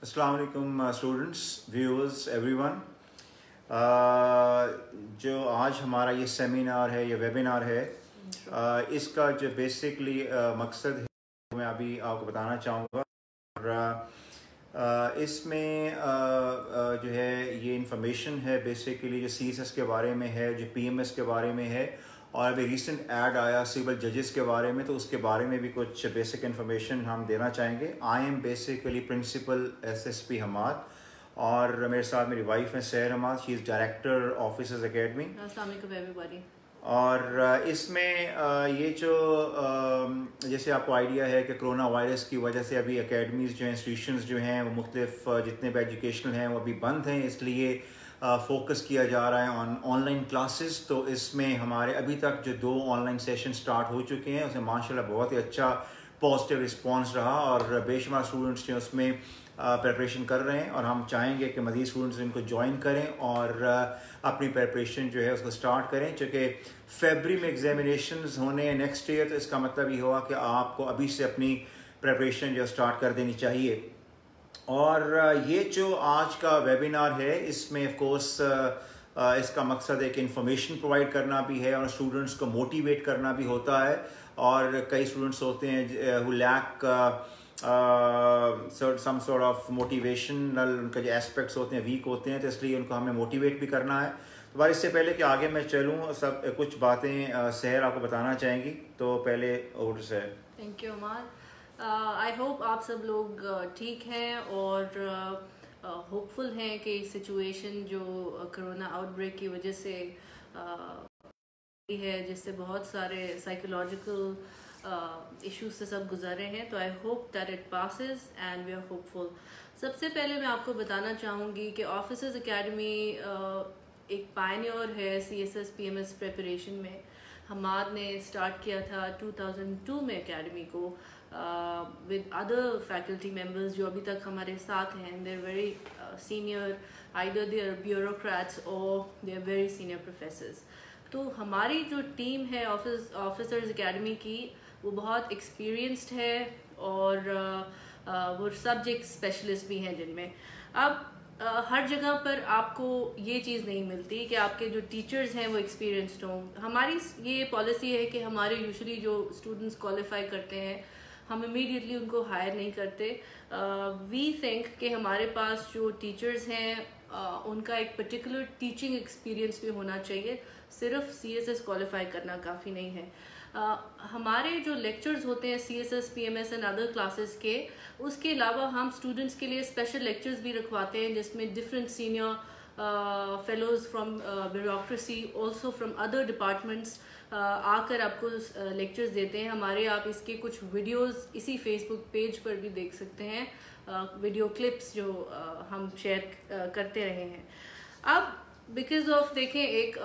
अस्सलाम वालेकुम students, viewers, everyone. जो आज हमारा ये सेमिनार है, ये वेबिनार है, इसका जो बेसिकली मकसद है मैं अभी आपको बताना चाहूँगा। और इसमें जो है ये इंफॉर्मेशन है बेसिकली जो CSS के बारे में है, जो PMS के बारे में है, और अभी रिसेंट ऐड आया सिविल जजेस के बारे में, तो उसके बारे में भी कुछ बेसिक इन्फॉर्मेशन हम देना चाहेंगे। I am basically principal SSP Hammad, और मेरे साथ मेरी वाइफ है Sehar Hammad, she is director officers academy. अस्सलाम वालेकुम एवरीबॉडी। और इसमें ये जो जैसे आपको आइडिया है कि कोरोना वायरस की वजह से अभी एकेडमीज़ जो हैं, इंस्टीट्यूशंस जो हैं, वो मुख्तलिफ जितने भी एजुकेशनल हैं वो अभी बंद हैं, इसलिए फोकस किया जा रहा है ऑनलाइन क्लासेस। तो इसमें हमारे अभी तक जो 2 ऑनलाइन सेशन स्टार्ट हो चुके हैं, उसमें माशाल्लाह बहुत ही अच्छा पॉजिटिव रिस्पांस रहा, और बेशुमार स्टूडेंट्स जो उसमें प्रिपरेशन कर रहे हैं, और हम चाहेंगे कि मज़ीद स्टूडेंट्स इनको ज्वाइन करें और अपनी प्रिपरेशन जो है उसको स्टार्ट करें। चूँकि फरवरी में एग्जामिनेशंस होने हैं नेक्स्ट ईयर, तो इसका मतलब ये हुआ कि आपको अभी से अपनी प्रिपरेशन जो स्टार्ट कर देनी चाहिए। और ये जो आज का वेबिनार है, इसमें ऑफ कोर्स इसका मकसद एक इंफॉर्मेशन प्रोवाइड करना भी है और स्टूडेंट्स को मोटिवेट करना भी होता है। और कई स्टूडेंट्स होते हैं who lack some sort of motivational, उनके जो एस्पेक्ट्स होते हैं वीक होते हैं, तो इसलिए उनको हमें मोटिवेट भी करना है। तो बार इससे पहले कि आगे मैं चलूँ, सब कुछ बातें सहर आपको बताना चाहेंगी, तो पहले over to Sehar. Thank you Ammar. I hope आप सब लोग ठीक हैं और होपफुल हैं कि सिचुएशन जो कोरोना आउटब्रेक की वजह से है, जिससे बहुत सारे साइकोलॉजिकल इश्यूज से सब गुजर रहे हैं, तो I hope that it passes and we are hopeful. सबसे पहले मैं आपको बताना चाहूँगी कि ऑफिसर्स एकेडमी एक पायनियर है CSS PMS प्रिपरेशन में। हमाद ने स्टार्ट किया था 2002 में एकेडमी को with other faculty members जो अभी तक हमारे साथ हैं। they're very senior, either they are bureaucrats or they are very senior professors। तो हमारी जो टीम है ऑफिसर्स एकेडमी की, वो बहुत एक्सपीरियंस्ड है और वो सब्जेक्ट स्पेशलिस्ट भी हैं जिनमें। अब हर जगह पर आपको ये चीज़ नहीं मिलती कि आपके जो टीचर्स हैं वो एक्सपीरियंस्ड हों। हमारी ये पॉलिसी है कि हमारे यूजुअली जो स्टूडेंट्स क्वालिफाई करते हैं, हम इमीडिएटली उनको हायर नहीं करते। वी थिंक कि हमारे पास जो टीचर्स हैं उनका एक पर्टिकुलर टीचिंग एक्सपीरियंस भी होना चाहिए, सिर्फ CSS क्वालिफाई करना काफ़ी नहीं है। हमारे जो लेक्चर्स होते हैं CSS PMS and other classes के, उसके अलावा हम स्टूडेंट्स के लिए स्पेशल लेक्चर्स भी रखवाते हैं, जिसमें different senior fellows from bureaucracy, also from other departments आकर आपको लेक्चर्स देते हैं हमारे। आप इसके कुछ वीडियोस इसी फेसबुक पेज पर भी देख सकते हैं, वीडियो क्लिप्स जो हम शेयर करते रहे हैं। अब बिकॉज ऑफ देखें एक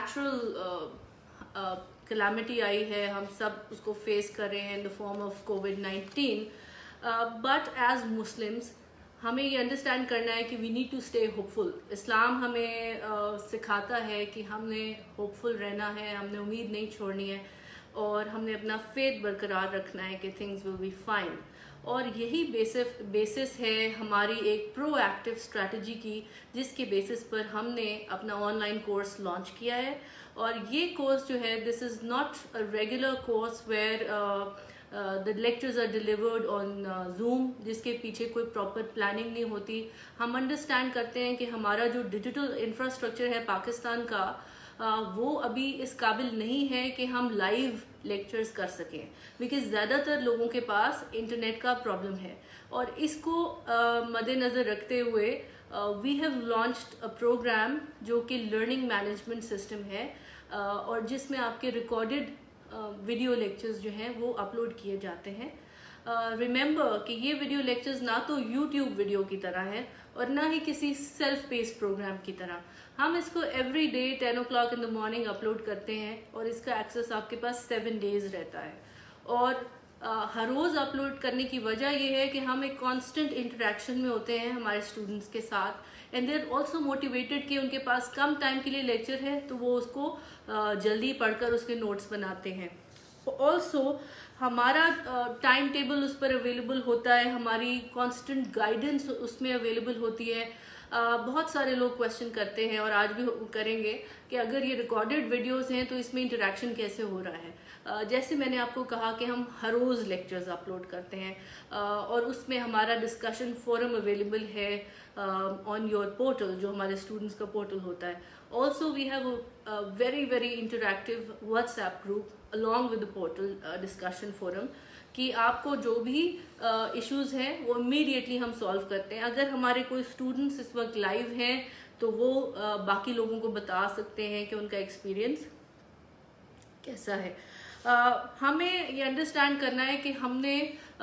नेचुरल कैलामिटी आई है, हम सब उसको फेस कर रहे हैं in the form of COVID-19, but as Muslims हमें ये अंडरस्टैंड करना है कि we need to stay hopeful. Islam हमें सिखाता है कि हमने होपफुल रहना है, हमने उम्मीद नहीं छोड़नी है, और हमने अपना फेथ बरकरार रखना है कि थिंग्स विल बी फाइन। और यही बेसिस है हमारी एक प्रोएक्टिव स्ट्रैटेजी की, जिसके बेसिस पर हमने अपना ऑनलाइन कोर्स लॉन्च किया है। और ये कोर्स जो है, this is not a regular course where the lectures are delivered on Zoom, जिसके पीछे कोई प्रॉपर प्लानिंग नहीं होती। हम अंडरस्टैंड करते हैं कि हमारा जो डिजिटल इंफ्रास्ट्रक्चर है पाकिस्तान का, वो अभी इस काबिल नहीं है कि हम लाइव लेक्चर्स कर सकें, बिकॉज ज़्यादातर लोगों के पास इंटरनेट का प्रॉब्लम है। और इसको मद्देनज़र रखते हुए we have launched a program जो कि लर्निंग मैनेजमेंट सिस्टम है, और जिसमें आपके रिकॉर्डेड वीडियो लेक्चर्स जो हैं वो अपलोड किए जाते हैं। रिमेंबर कि ये वीडियो लेक्चर्स ना तो YouTube वीडियो की तरह है और ना ही किसी सेल्फ पेस्ड प्रोग्राम की तरह। हम इसको every day 10 o'clock in the morning upload करते हैं, और इसका एक्सेस आपके पास 7 days रहता है। और हर रोज़ अपलोड करने की वजह यह है कि हम एक कांस्टेंट इंटरेक्शन में होते हैं हमारे स्टूडेंट्स के साथ, and they are also motivated कि उनके पास कम टाइम के लिए लेक्चर है तो वो उसको जल्दी पढ़कर उसके नोट्स बनाते हैं। ऑल्सो हमारा टाइम टेबल उस पर अवेलेबल होता है, हमारी कांस्टेंट गाइडेंस उसमें अवेलेबल होती है। बहुत सारे लोग क्वेश्चन करते हैं और आज भी करेंगे कि अगर ये रिकॉर्डेड वीडियोस हैं तो इसमें इंटरेक्शन कैसे हो रहा है। जैसे मैंने आपको कहा कि हम हर रोज़ लेक्चर्स अपलोड करते हैं और उसमें हमारा डिस्कशन फोरम अवेलेबल है ऑन योर पोर्टल, जो हमारे स्टूडेंट्स का पोर्टल होता है। Also we have a very interactive WhatsApp group along with the portal discussion forum, कि आपको जो भी इश्यूज हैं वो इमीडिएटली हम सॉल्व करते हैं। अगर हमारे कोई स्टूडेंट्स इस वक्त लाइव हैं तो वो बाकी लोगों को बता सकते हैं कि उनका एक्सपीरियंस कैसा है। हमें ये अंडरस्टैंड करना है कि हमने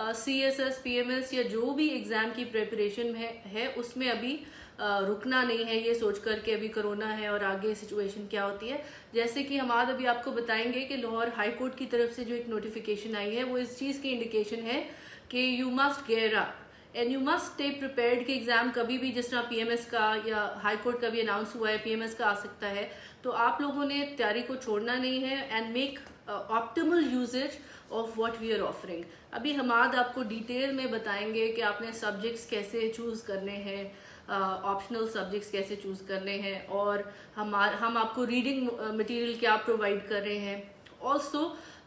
CSS PMS या जो भी एग्ज़ाम की प्रिपरेशन है उसमें अभी रुकना नहीं है ये सोच कर के अभी कोरोना है और आगे सिचुएशन क्या होती है। जैसे कि हम आज अभी आपको बताएंगे कि लाहौर हाई कोर्ट की तरफ से जो एक नोटिफिकेशन आई है वो इस चीज़ की इंडिकेशन है कि you must gear up and you must stay prepared कि एग्जाम कभी भी, जिस तरह PMS का या हाई कोर्ट का भी अनाउंस हुआ है, PMS का आ सकता है, तो आप लोगों ने तैयारी को छोड़ना नहीं है and make optimal usage of what we are offering. अभी हमाद आपको डिटेल में बताएंगे कि आपने सब्जेक्ट्स कैसे चूज करने हैं, ऑप्शनल सब्जेक्ट्स कैसे चूज करने हैं, और हम आपको रीडिंग मटेरियल क्या प्रोवाइड कर रहे हैं। ऑल्सो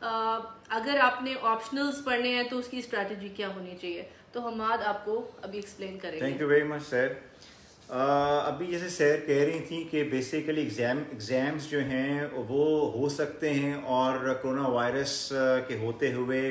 अगर आपने ऑप्शनल्स पढ़ने हैं तो उसकी स्ट्रैटेजी क्या होनी चाहिए, तो हमाद आपको अभी एक्सप्लेन करेंगे। Thank you very much sir. अभी जैसे सर कह रही थी कि बेसिकली एग्ज़ाम्स जो हैं वो हो सकते हैं और कोरोना वायरस के होते हुए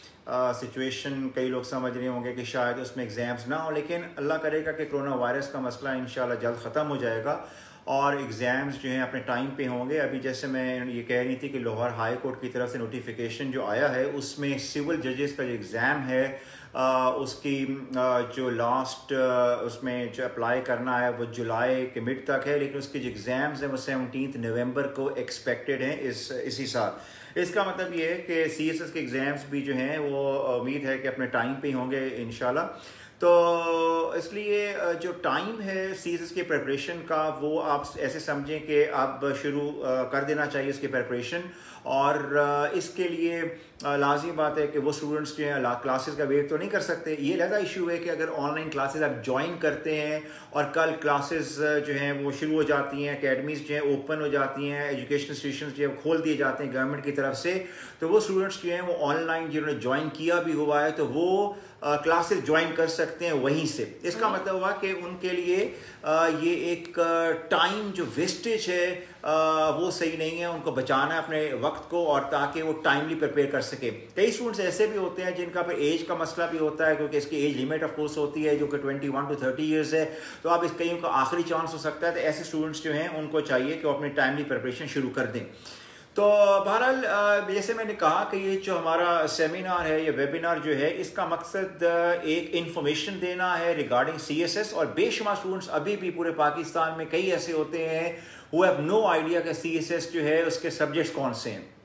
सिचुएशन कई लोग समझ रहे होंगे कि शायद उसमें एग्ज़ाम्स ना हो, लेकिन अल्लाह करेगा कि कोरोना वायरस का मसला इंशाल्लाह जल्द ख़त्म हो जाएगा और एग्ज़ाम्स जो हैं अपने टाइम पे होंगे। अभी जैसे मैं ये कह रही थी कि लाहौर हाई कोर्ट की तरफ से नोटिफिकेशन जो आया है उसमें सिविल जजेस का जो एग्ज़ाम है उसकी जो लास्ट उसमें जो अप्लाई करना है वो जुलाई के मिड तक है, लेकिन उसके जो एग्ज़ाम्स हैं वो 17 नवंबर को एक्सपेक्टेड हैं इसी साल। इसका मतलब ये है कि CSS के एग्ज़ाम्स भी जो हैं वो उम्मीद है कि अपने टाइम पे ही होंगे इंशाल्लाह। तो इसलिए जो टाइम है CSS के प्रिपरेशन का वो आप ऐसे समझें कि आप शुरू कर देना चाहिए उसकी प्रिपरेशन, और इसके लिए लाजमी बात है कि वो स्टूडेंट्स जो हैं क्लासेस का वेट तो नहीं कर सकते। ये लगा इशू है कि अगर ऑनलाइन क्लासेस आप ज्वाइन करते हैं और कल क्लासेस जो हैं वो शुरू हो जाती हैं, अकेडमीज जो हैं ओपन हो जाती हैं, एजुकेशन इंस्टीट्यूशन जो है खोल दिए जाते हैं गवर्नमेंट की तरफ से, तो वो स्टूडेंट्स जो हैं वो ऑनलाइन जिन्होंने ज्वाइन किया भी हुआ है तो वो क्लासेस ज्वाइन कर सकते हैं वहीं से। इसका मतलब हुआ कि उनके लिए ये एक टाइम जो वेस्टेज है वो सही नहीं है, उनको बचाना है अपने वक्त को, और ताकि वो टाइमली प्रिपेयर कर सके। कई स्टूडेंट्स ऐसे भी होते हैं जिनका फिर एज का मसला भी होता है, क्योंकि इसकी एज लिमिट ऑफ कोर्स होती है जो कि 21 to 30 ईयर्स है, तो अब इस कईयों का आखिरी चांस हो सकता है। तो ऐसे स्टूडेंट्स जो हैं उनको चाहिए कि वो अपनी टाइमली प्रिपरेशन शुरू कर दें। तो बहरहाल जैसे मैंने कहा कि ये जो हमारा सेमिनार है, ये वेबिनार जो है, इसका मकसद एक इन्फॉर्मेशन देना है रिगार्डिंग CSS, और बेशुमार स्टूडेंट्स अभी भी पूरे पाकिस्तान में कई ऐसे होते हैं हु हैव नो आइडिया कि CSS जो है उसके सब्जेक्ट्स कौन से हैं,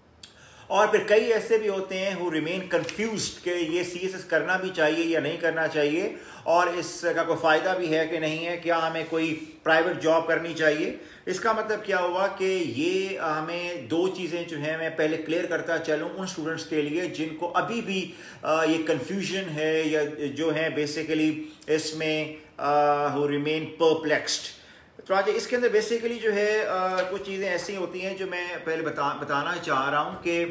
और फिर कई ऐसे भी होते हैं हु रिमेन कंफ्यूज्ड कि ये CSS करना भी चाहिए या नहीं करना चाहिए, और इसका कोई फ़ायदा भी है कि नहीं है, क्या हमें कोई प्राइवेट जॉब करनी चाहिए। इसका मतलब क्या हुआ कि ये हमें दो चीज़ें जो हैं मैं पहले क्लियर करता चलूँ उन स्टूडेंट्स के लिए जिनको अभी भी ये कन्फ्यूजन है या जो है बेसिकली इसमें हु रिमेन परप्लेक्स्ड। तो आज इसके अंदर बेसिकली जो है कुछ चीज़ें ऐसी होती हैं जो मैं पहले बताना चाह रहा हूँ कि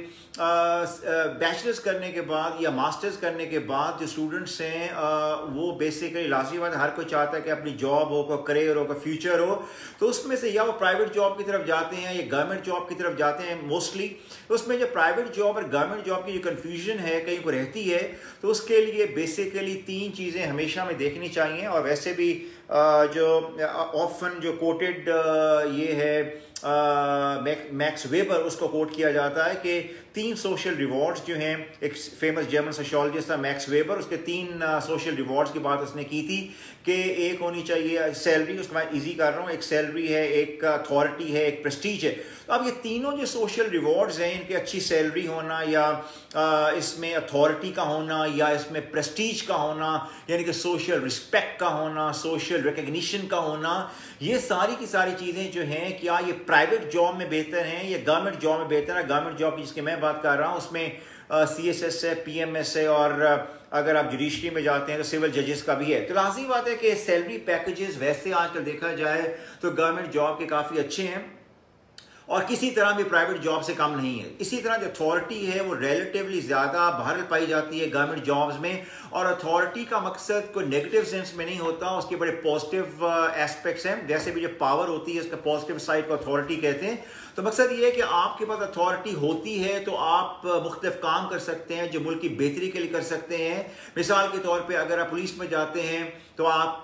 बैचलर्स करने के बाद या मास्टर्स करने के बाद जो स्टूडेंट्स हैं वो बेसिकली लाजमी बात है, हर कोई चाहता है कि अपनी जॉब हो, कोई करियर हो, कोई फ्यूचर हो, तो उसमें से या वो प्राइवेट जॉब की तरफ जाते हैं या गवर्नमेंट जॉब की तरफ जाते हैं मोस्टली। उसमें जो प्राइवेट जॉब और गवर्नमेंट जॉब की जो कन्फ्यूजन है कहीं को रहती है, तो उसके लिए बेसिकली 3 चीज़ें हमेशा में देखनी चाहिए, और वैसे भी जो ऑफन जो कोटेड ये है मैक्स वेबर, उसको कोट किया जाता है कि 3 सोशल रिवॉर्ड्स जो हैं, एक फेमस जर्मन सोशियोलॉजिस्ट था मैक्स वेबर, उसके 3 सोशल रिवॉर्ड्स की बात उसने की थी कि एक होनी चाहिए सैलरी, उसको मैं इजी कर रहा हूँ, एक सैलरी है, एक अथॉरिटी है, एक प्रेस्टीज है। तो अब ये तीनों जो सोशल रिवॉर्ड्स हैं, इनकी अच्छी सैलरी होना या इसमें अथॉरिटी का होना या इसमें प्रेस्टीज का होना, यानी कि सोशल रिस्पेक्ट का होना, सोशल रिकग्निशन का होना, ये सारी की सारी चीज़ें जो हैं क्या ये प्राइवेट जॉब में बेहतर हैं या गवर्नमेंट जॉब में बेहतर है। गवर्नमेंट जॉब जिसकी मैं बात कर रहा हूँ उसमें CSS है, PMS है, और अगर आप जुडिशरी में जाते हैं तो सिविल जजेस का भी है। तो लाज़मी बात है कि सैलरी पैकेजेस वैसे आजकल देखा जाए तो गवर्नमेंट जॉब के काफ़ी अच्छे हैं और किसी तरह भी प्राइवेट जॉब से कम नहीं है। इसी तरह जो अथॉरिटी है वो रिलेटिवली ज़्यादा बहाल पाई जाती है गवर्नमेंट जॉब्स में, और अथॉरिटी का मकसद कोई नेगेटिव सेंस में नहीं होता, उसके बड़े पॉजिटिव एस्पेक्ट्स हैं। जैसे भी जो पावर होती है उसका पॉजिटिव साइड को अथॉरिटी कहते हैं। तो मकसद ये है कि आपके पास अथॉरिटी होती है तो आप मुख्तलिफ काम कर सकते हैं जो मुल्क की बेहतरी के लिए कर सकते हैं। मिसाल के तौर पे अगर आप पुलिस में जाते हैं तो आप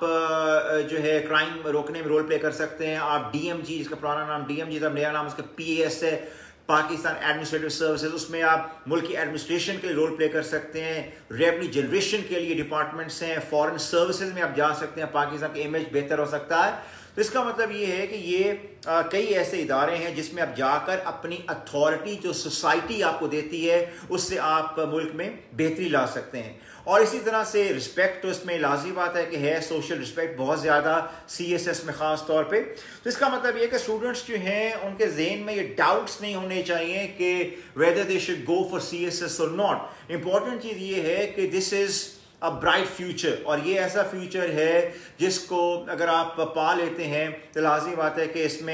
जो है क्राइम रोकने में रोल प्ले कर सकते हैं। आप DMG, जिसका पुराना नाम DMG था, नया नाम उसका PAS है, पाकिस्तान एडमिनिस्ट्रेटिव सर्विसेज, उसमें आप मुल्क की एडमिनिस्ट्रेशन के लिए रोल प्ले कर सकते हैं। रेवेन्यू जनरेशन के लिए डिपार्टमेंट्स हैं, फॉरेन सर्विसेज में आप जा सकते हैं, पाकिस्तान का इमेज बेहतर हो सकता है। तो इसका मतलब ये है कि ये कई ऐसे इदारे हैं जिसमें आप जाकर अपनी अथॉरिटी जो सोसाइटी आपको देती है उससे आप मुल्क में बेहतरी ला सकते हैं। और इसी तरह से रिस्पेक्ट तो इसमें लाज़मी बात है कि है, सोशल रिस्पेक्ट बहुत ज़्यादा CSS में ख़ास तौर पे। तो इसका मतलब ये कि स्टूडेंट्स जो हैं उनके जहन में ये डाउट्स नहीं होने चाहिए कि whether they should go for CSS और नॉट। इम्पॉर्टेंट चीज़ ये है कि this is a bright future, और ये ऐसा फ्यूचर है जिसको अगर आप पा लेते हैं तो लाज़मी बात है कि इसमें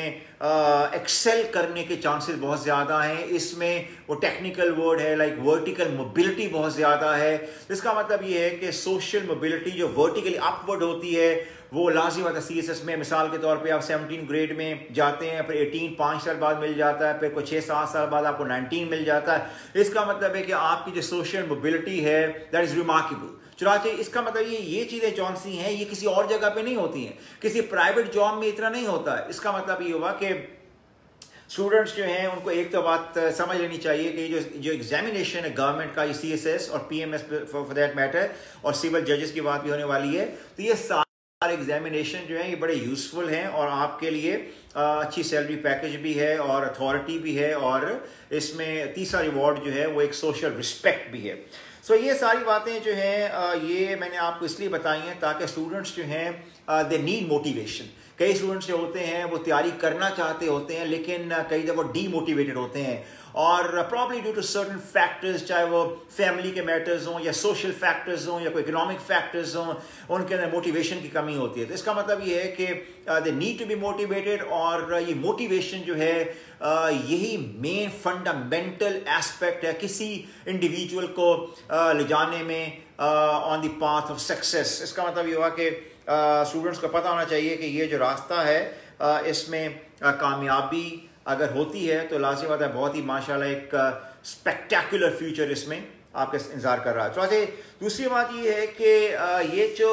एक्सेल करने के चांसेस बहुत ज़्यादा हैं। इसमें वो टेक्निकल वर्ड है लाइक वर्टिकल मोबिलिटी बहुत ज़्यादा है। इसका मतलब ये है कि सोशल मोबिलिटी जो वर्टिकली अपवर्ड होती है वो लाज़मी बात है CSS में। मिसाल के तौर पे आप 17 ग्रेड में जाते हैं, फिर 18 5 साल बाद मिल जाता है, फिर कोई 6-7 साल बाद आपको 19 मिल जाता है। इसका मतलब है कि आपकी जो सोशल मोबिलिटी है दैट इज़ रिमार्केबल। चुनाचे इसका मतलब ये चीज़ें जौन सी हैं ये किसी और जगह पे नहीं होती हैं, किसी प्राइवेट जॉब में इतना नहीं होता है। इसका मतलब ये हुआ कि स्टूडेंट्स जो हैं उनको एक तो बात समझ लेनी चाहिए कि जो एग्जामिनेशन है गवर्नमेंट का, ये CSS और PMS फॉर दैट मैटर, और सिविल जजेस की बात भी होने वाली है, तो ये सारे एग्जामिनेशन जो हैं ये बड़े यूजफुल हैं और आपके लिए अच्छी सैलरी पैकेज भी है और अथॉरिटी भी है, और इसमें तीसरा रिवॉर्ड जो है वो एक सोशल रिस्पेक्ट भी है। सो ये सारी बातें जो हैं ये मैंने आपको इसलिए बताई हैं ताकि स्टूडेंट्स जो हैं दे नीड मोटिवेशन। कई स्टूडेंट्स जो होते हैं वो तैयारी करना चाहते होते हैं लेकिन कई दफ़ा डीमोटिवेटेड होते हैं, और probably due to certain factors, चाहे वो फैमिली के मैटर्स हों या सोशल फैक्टर्स हों या कोई इकोनॉमिक फैक्टर्स हों, उनके अंदर मोटिवेशन की कमी होती है। तो इसका मतलब ये है कि they need to be motivated, और ये मोटिवेशन जो है यही मेन फंडामेंटल एस्पेक्ट है किसी इंडिविजुअल को ले जाने में on the path of success. इसका मतलब ये हुआ कि स्टूडेंट्स को पता होना चाहिए कि ये जो रास्ता है इसमें कामयाबी अगर होती है तो लाज़मी बात है बहुत ही माशाल्लाह एक स्पेक्टेकुलर फ्यूचर इसमें आपका इंतजार कर रहा है। तो अच्छा दूसरी बात ये है कि ये जो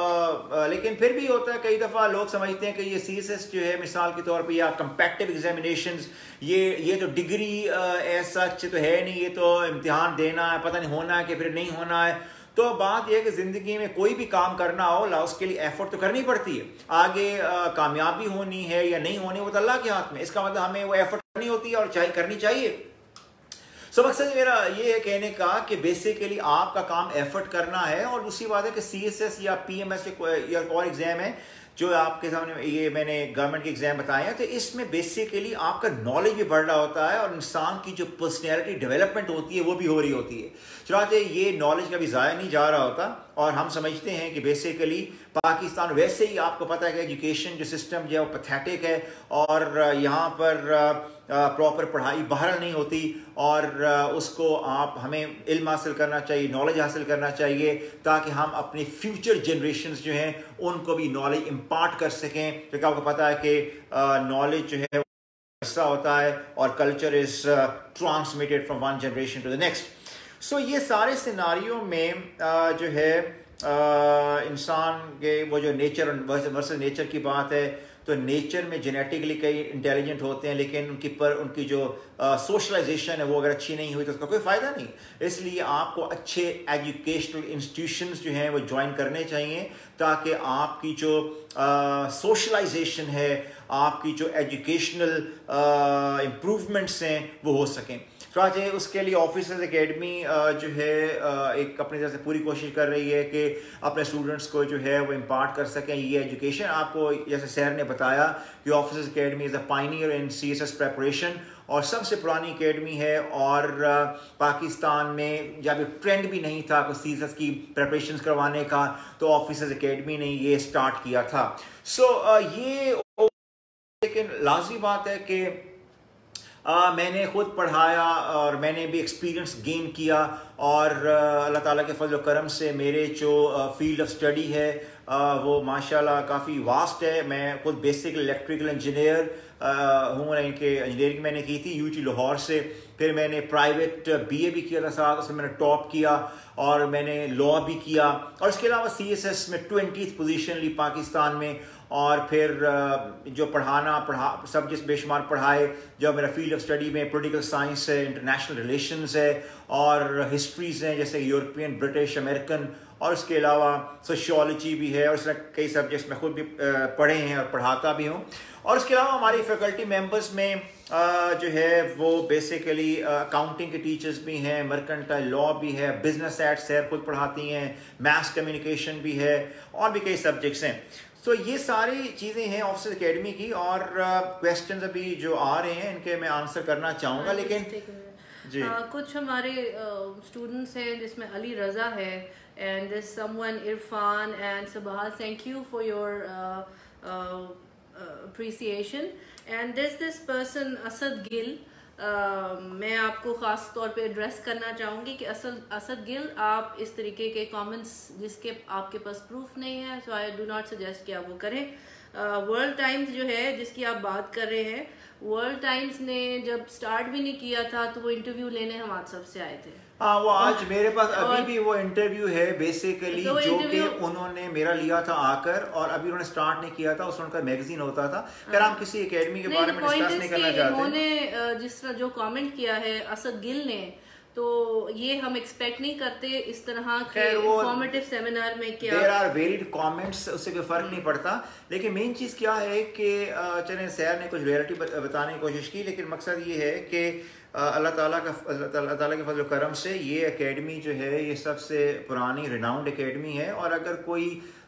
लेकिन फिर भी होता है कई दफ़ा लोग समझते हैं कि ये CSS जो है मिसाल के तौर पे या कंपेटिटिव एग्जामिनेशंस ये तो डिग्री ऐसा तो है नहीं, ये तो इम्तिहान देना है, पता नहीं होना है कि फिर नहीं होना है। तो बात यह है कि ज़िंदगी में कोई भी काम करना हो उसके लिए एफर्ट तो करनी पड़ती है। आगे कामयाबी होनी है या नहीं होनी वो तो अल्लाह के हाथ में। इसका मतलब हमें वो एफर्ट करनी होती है और करनी चाहिए। सो मकसद मेरा ये है कहने का कि बेसिकली आपका काम एफर्ट करना है। और दूसरी बात है कि CSS या PMS या और एग्जाम है जो आपके सामने ये मैंने गवर्नमेंट के एग्जाम बताए हैं, तो इसमें बेसिकली आपका नॉलेज भी बढ़ रहा होता है और इंसान की जो पर्सनैलिटी डेवलपमेंट होती है वो भी हो रही होती है। चुनांचे ये नॉलेज कभी ज़ाया नहीं जा रहा होता, और हम समझते हैं कि बेसिकली पाकिस्तान वैसे ही आपको पता है कि एजुकेशन जो सिस्टम जो है वो पैथेटिक है, और यहाँ पर प्रॉपर पढ़ाई बहरहाल नहीं होती, और उसको हमें इल्म हासिल करना चाहिए, नॉलेज हासिल करना चाहिए ताकि हम अपने फ्यूचर जनरेशन्स जो हैं उनको भी नॉलेज इम्पार्ट कर सकें। क्योंकि आपको पता है कि नॉलेज जो है ऐसा होता है और culture is transmitted from one generation to the next. So ये सारे सिनारियों में जो है इंसान के वो जो नेचर वर्सेस नेचर की बात है, तो नेचर में जेनेटिकली कई इंटेलिजेंट होते हैं लेकिन उनकी जो सोशलाइजेशन है वो अगर अच्छी नहीं हुई तो उसका कोई फ़ायदा नहीं। इसलिए आपको अच्छे एजुकेशनल इंस्टीट्यूशंस जो हैं वो ज्वाइन करने चाहिए ताकि आपकी जो सोशलाइजेशन है, आपकी जो एजुकेशनल इम्प्रूवमेंट्स हैं वो हो सकें। तो आज उसके लिए ऑफिसर्स एकेडमी जो है एक अपनी तरफ से पूरी कोशिश कर रही है कि अपने स्टूडेंट्स को जो है वो इम्पार्ट कर सकें ये एजुकेशन। आपको जैसे सैर ने बताया कि officers academy is a pioneer in CSS preparation और सबसे पुरानी एकेडमी है, और पाकिस्तान में जब ट्रेंड भी नहीं था कोई CSS की प्रेपरेशन करवाने का, तो ऑफिसर्स एकेडमी ने ये स्टार्ट किया था। ये लेकिन लाजमी बात है कि मैंने खुद पढ़ाया और मैंने भी एक्सपीरियंस गेन किया, और अल्लाह ताला के फजल करम से मेरे जो फील्ड ऑफ स्टडी है वो माशाल्लाह काफ़ी वास्ट है। मैं खुद बेसिक इलेक्ट्रिकल इंजीनियर हूँ, इनके इंजीनियरिंग मैंने की थी UT लाहौर से। फिर मैंने प्राइवेट BA भी किया था साथ, उसमें मैंने टॉप किया, और मैंने लॉ भी किया, और इसके अलावा CSS में 20th पोजीशन ली पाकिस्तान में। और फिर जो पढ़ा सब्जेक्ट्स बेशुमार पढ़ाए, जो मेरा फील्ड ऑफ स्टडी में पॉलिटिकल साइंस है, इंटरनेशनल रिलेशंस है, और हिस्ट्रीज़ हैं जैसे यूरोपियन, ब्रिटिश, अमेरिकन, और इसके अलावा सोशियोलॉजी भी है, और इस तरह कई सब्जेक्ट्स मैं खुद भी पढ़े हैं और पढ़ाता भी हूँ। और इसके अलावा हमारी फैकल्टी मेंबर्स में जो है वो बेसिकली अकाउंटिंग के टीचर्स भी हैं, मर्केंटाइल लॉ भी है, बिजनेस एट्स है खुद पढ़ाती हैं, मैथ्स कम्युनिकेशन भी है, और भी कई सब्जेक्ट्स हैं। तो ये सारी चीज़ें हैं ऑफिसर्स एकेडमी की, और क्वेश्चंस अभी जो आ रहे हैं इनके मैं आंसर करना चाहूँगा। लेकिन जी कुछ हमारे स्टूडेंट्स हैं जिसमें अली रज़ा है, and this someone Irfan and Sabaha, thank you for your appreciation, and this person Asad Gill, मैं आपको ख़ास तौर पे एड्रेस करना चाहूँगी कि असद गिल, आप इस तरीके के कमेंट्स जिसके आपके पास प्रूफ नहीं है, so I do not suggest कि आप वो करें। वर्ल्ड टाइम्स जो है जिसकी आप बात कर रहे हैं, वर्ल्ड टाइम्स ने जब स्टार्ट भी नहीं किया था तो वो इंटरव्यू लेने हम आज सबसे आए थे। हाँ, वो आज मेरे पास अभी भी वो इंटरव्यू है बेसिकली, तो जो कि उन्होंने मेरा लिया था आकर, और अभी उन्होंने स्टार्ट नहीं किया था, उसमें उनका मैगजीन होता था। फिर हम किसी एकेडमी के बारे में डिस्कस नहीं करना चाहते। उन्होंने जिस तरह जो कमेंट किया है असद गिल ने, तो ये हम एक्सपेक्ट नहीं करते इस तरह के इंफॉर्मेटिव सेमिनार में। क्या देयर आर वेरिड कमेंट्स, उससे कोई फर्क नहीं पड़ता। लेकिन मेन चीज़ क्या है कि चले सैर ने कुछ रियलिटी बताने की कोशिश की, लेकिन मकसद ये है कि अल्लाह ताला के फजल करम से ये एकेडमी जो है ये सबसे पुरानी रिनाउंड एकेडमी है, और अगर कोई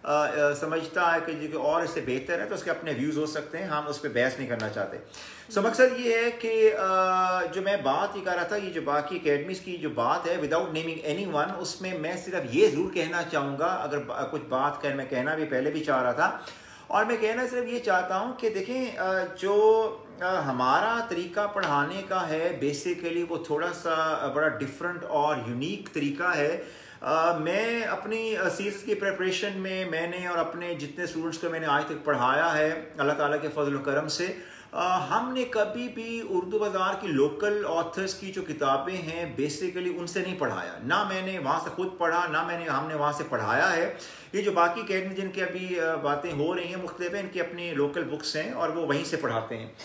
समझता है कि जो और इससे बेहतर है तो उसके अपने व्यूज़ हो सकते हैं, हम उस पर बहस नहीं करना चाहते। सो मकसद ये है कि जो मैं बात ही कर रहा था, ये जो बाकी एकेडमीज़ की जो बात है, विदाउट नेमिंग एनीवन, उसमें मैं सिर्फ ये ज़रूर कहना चाहूँगा, अगर कुछ बात मैं कहना भी पहले भी चाह रहा था, और मैं कहना सिर्फ ये चाहता हूँ कि देखें जो हमारा तरीका पढ़ाने का है बेसिकली वो थोड़ा सा बड़ा डिफरेंट और यूनिक तरीका है। मैं अपनी CSS की प्रिपरेशन में मैंने और अपने जितने स्टूडेंट्स को मैंने आज तक पढ़ाया है अल्लाह ताला के फजल करम से, हमने कभी भी उर्दू बाज़ार की लोकल ऑथर्स की जो किताबें हैं बेसिकली उनसे नहीं पढ़ाया। ना मैंने वहाँ से खुद पढ़ा, ना हमने वहाँ से पढ़ाया है। ये जो बाकी अकेडमी जिनकी अभी बातें हो रही हैं मुख्तलिफ हैं, इनकी अपनी लोकल बुक्स हैं और वो वहीं से पढ़ाते हैं।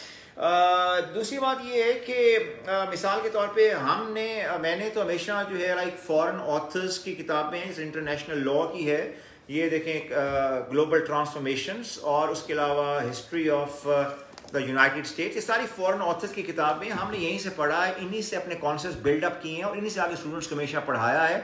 दूसरी बात ये है कि मिसाल के तौर पे मैंने तो हमेशा जो है लाइक फॉरेन ऑथर्स की किताबें, इंटरनेशनल लॉ की है, ये देखें ग्लोबल ट्रांसफॉर्मेशंस, और उसके अलावा history of the United States, ये सारी फॉरेन ऑथर्स की किताबें हमने यहीं से पढ़ा है, इन्हीं से अपने कॉन्सेप्ट बिल्डअप किए हैं और इन्हीं से आगे स्टूडेंट्स को हमेशा पढ़ाया है।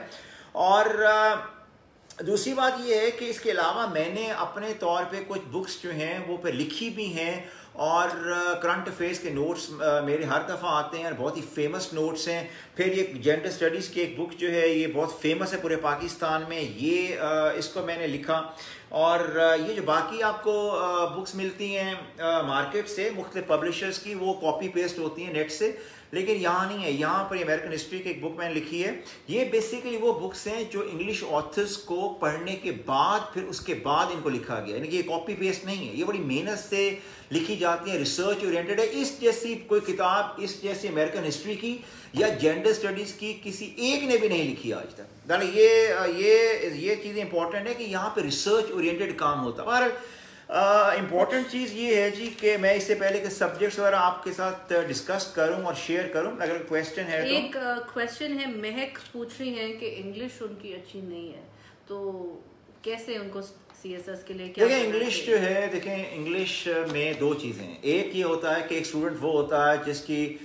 और दूसरी बात ये है कि इसके अलावा मैंने अपने तौर पे कुछ बुक्स जो हैं वो पे लिखी भी हैं, और करंट अफेयर्स के नोट्स मेरे हर दफ़ा आते हैं और बहुत ही फेमस नोट्स हैं। फिर ये जेंडर स्टडीज़ की एक बुक जो है ये बहुत फेमस है पूरे पाकिस्तान में, ये इसको मैंने लिखा। और ये जो बाकी आपको बुक्स मिलती हैं मार्केट से मुख्तलिफ पब्लिशर्स की, वो कॉपी पेस्ट होती हैं नेट से, लेकिन यहाँ नहीं है। यहाँ पर अमेरिकन हिस्ट्री की एक बुक मैंने लिखी है, ये बेसिकली वो बुक्स हैं जो इंग्लिश ऑथर्स को पढ़ने के बाद फिर उसके बाद इनको लिखा गया, यानी कि ये कॉपी पेस्ट नहीं है, ये बड़ी मेहनत से लिखी जाती है, रिसर्च ओरिएंटेड है। इस जैसी कोई किताब, इस जैसी अमेरिकन हिस्ट्री की या जेंडर स्टडीज़ की किसी एक ने भी नहीं लिखी आज तक। ये चीज़ें इंपॉर्टेंट है कि यहाँ पे रिसर्च ओरिएंटेड काम होता है। और इम्पॉर्टेंट चीज़ ये है जी कि मैं इससे पहले के सब्जेक्ट्स वगैरह आपके साथ डिस्कस करूं और शेयर करूं, अगर क्वेश्चन है तो। एक क्वेश्चन है, महक पूछ रही हैं कि इंग्लिश उनकी अच्छी नहीं है, तो कैसे उनको CSS के लिए क्या? देखें इंग्लिश जो है, देखें इंग्लिश में दो चीज़ें हैं। एक ये होता है कि एक स्टूडेंट वो होता है जिसकी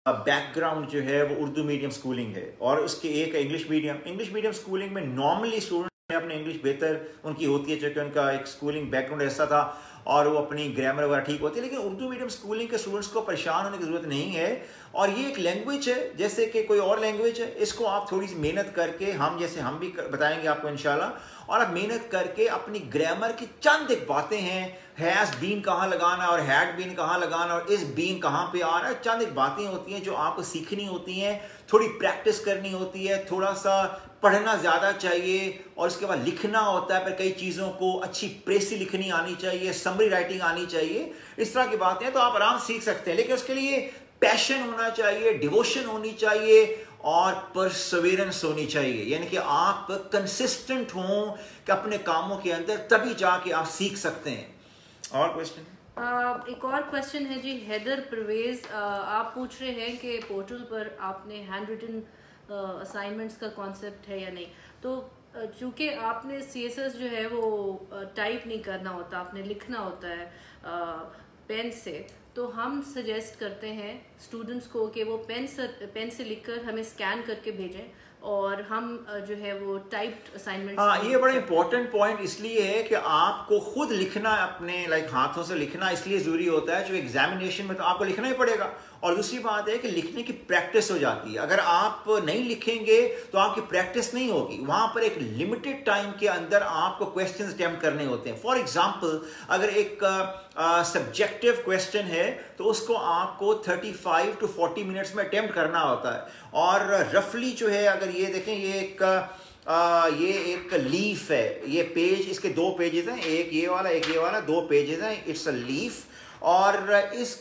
बैकग्राउंड जो है वो उर्दू मीडियम स्कूलिंग है और उसके एक इंग्लिश मीडियम स्कूलिंग में नॉर्मली स्टूडेंट अपने इंग्लिश बेहतर उनकी होती है, क्योंकि उनका एक स्कूलिंग बैकग्राउंड ऐसा था और वो अपनी ग्रामर वगैरह ठीक होती है। लेकिन उर्दू मीडियम स्कूलिंग के स्टूडेंट्स को परेशान होने की ज़रूरत नहीं है, और ये एक लैंग्वेज है जैसे कि कोई और लैंग्वेज है। इसको आप थोड़ी सी मेहनत करके, हम भी बताएंगे आपको इंशाल्लाह, और आप मेहनत करके अपनी ग्रामर की चंद एक बातें हैं, हैज़ बीन कहाँ लगाना और हैड बीन कहाँ लगाना और इस बीन कहाँ पे आ रहा है, चंद एक बातें होती हैं जो आपको सीखनी होती हैं, थोड़ी प्रैक्टिस करनी होती है, थोड़ा सा पढ़ना ज़्यादा चाहिए, और उसके बाद लिखना होता है। पर कई चीज़ों को अच्छी प्रेसी लिखनी आनी चाहिए, समरी राइटिंग आनी चाहिए, इस तरह की बातें तो आप आराम से सीख सकते हैं। लेकिन उसके लिए पैशन होना चाहिए, डिवोशन होनी चाहिए और परसवेरेंस होनी चाहिए, यानी कि आप कंसिस्टेंट हों कि अपने कामों के अंदर, तभी जाके आप सीख सकते हैं। और क्वेश्चन एक और क्वेश्चन है जी, हैदर परवेज आप पूछ रहे हैं कि पोर्टल पर आपने हैंड रिटन असाइनमेंट्स का कॉन्सेप्ट है या नहीं। तो चूँकि आपने CSS जो है वो टाइप नहीं करना होता, आपने लिखना होता है पेन से, तो हम सजेस्ट करते हैं स्टूडेंट्स को कि वो पेन से लिखकर हमें स्कैन करके भेजें और हम जो है वो टाइप्ड असाइनमेंट। हाँ, ये बड़ा इंपॉर्टेंट पॉइंट इसलिए है कि आपको खुद लिखना, अपने हाथों से लिखना इसलिए ज़रूरी होता है, जो एग्जामिनेशन में तो आपको लिखना ही पड़ेगा। और दूसरी बात है कि लिखने की प्रैक्टिस हो जाती है। अगर आप नहीं लिखेंगे तो आपकी प्रैक्टिस नहीं होगी। वहाँ पर एक लिमिटेड टाइम के अंदर आपको क्वेश्चंस अटेम्प्ट करने होते हैं। फॉर एग्जांपल, अगर एक सब्जेक्टिव क्वेश्चन है तो उसको आपको 35 to 40 मिनट्स में अटेम्प्ट करना होता है। और रफली जो है, अगर ये देखें, ये एक लीफ है, ये पेज, इसके 2 पेजेस हैं, एक ये वाला 2 पेजेस हैं, इट्स अ लीफ। और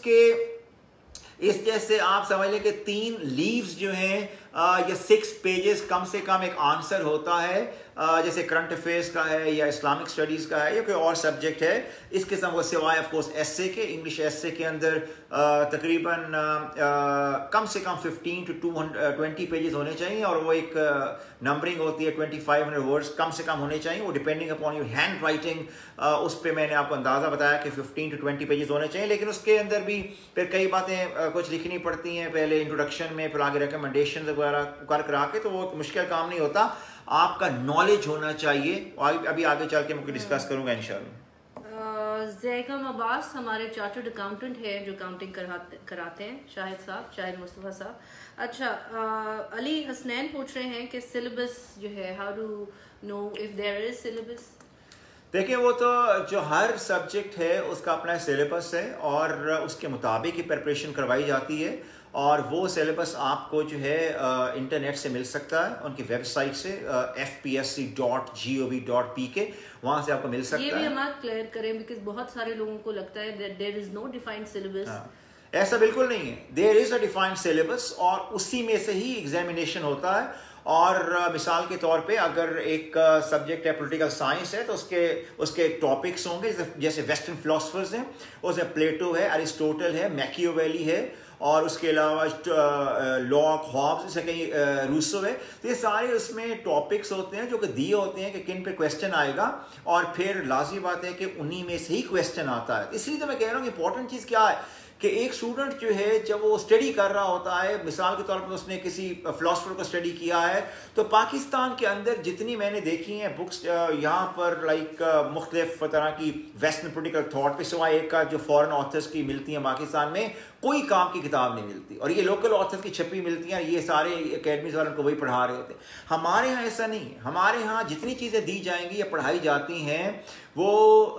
इस जैसे आप समझ लें कि 3 लीव्स जो हैं या 6 पेजेस कम से कम एक आंसर होता है, जैसे करंट अफेयर्स का है या इस्लामिक स्टडीज़ का है या कोई और सब्जेक्ट है। इस किस्म को सिवाय ऑफ कोर्स एस्से के, इंग्लिश एस्से के अंदर तकरीबन कम से कम 15 to 20 पेजेस होने चाहिए, और वो एक नंबरिंग होती है, 2500 वर्ड्स कम से कम होने चाहिए, वो depending upon your hand writing. उस पर मैंने आपको अंदाज़ा बताया कि 15 to 20 पेजेस होने चाहिए। लेकिन उसके अंदर भी फिर कई बातें कुछ लिखनी पड़ती हैं, पहले इंट्रोडक्शन में, फिर आगे रिकमेंडेशन वगैरह कर करा के, तो वो मुश्किल काम नहीं होता। आपका नॉलेज होना चाहिए, और अभी आगे चल के मैं डिस्कस करूंगा इंशाल्लाह। ज़ैकम अब्बास हमारे चार्टर्ड अकाउंटेंट है जो काउंटिंग कराते हैं, शाहिद मुस्तफ़ा साहब। अच्छा, अली हसनैन पूछ रहे हैं कि सिलेबस जो है, how do know if there is syllabus. देखिए, वो तो जो हर सब्जेक्ट है उसका अपना सिलेबस है और उसके मुताबिक ही प्रिपरेशन करवाई जाती है, और वो सिलेबस आपको जो है इंटरनेट से मिल सकता है, उनकी वेबसाइट से fpsc.gov.pk, वहाँ से आपको मिल सकता है। ये भी हम आप क्लियर करें, बिकॉज बहुत सारे लोगों को लगता है that there is no defined syllabus. ऐसा बिल्कुल नहीं है, there is a defined syllabus और उसी में से ही एग्जामिनेशन होता है। और मिसाल के तौर पे अगर एक सब्जेक्ट है पॉलिटिकल साइंस है तो उसके टॉपिक्स होंगे, जैसे वेस्टर्न फिलोसफर्स हैं, उसमें प्लेटो है, अरिस्टोटल है, मैकियावेली है, और उसके अलावा लॉक, हॉब्स, जैसे कहीं रूसो है। तो ये सारे उसमें टॉपिक्स होते हैं जो कि दिए होते हैं कि किन पे क्वेश्चन आएगा, और फिर लाजमी बात है कि उन्हीं में से ही क्वेश्चन आता है। इसलिए तो मैं कह रहा हूँ कि इंपॉर्टेंट चीज़ क्या है कि एक स्टूडेंट जो है जब वो स्टडी कर रहा होता है, मिसाल के तौर पर उसने किसी फिलोसफर को स्टडी किया है, तो पाकिस्तान के अंदर जितनी मैंने देखी हैं बुक्स यहाँ पर मुख्तलिफ तरह की वेस्टर्न पॉलिटिकल थॉट पे, सिवाय एक का जो फॉरेन ऑथर्स की मिलती हैं पाकिस्तान में, कोई काम की किताब नहीं मिलती, और ये लोकल ऑथर्स की छपी मिलती हैं, ये सारे एकेडमीज वालों को वही पढ़ा रहे होते हैं। हमारे यहाँ ऐसा नहीं है। हमारे यहाँ जितनी चीज़ें दी जाएंगी या पढ़ाई जाती हैं वो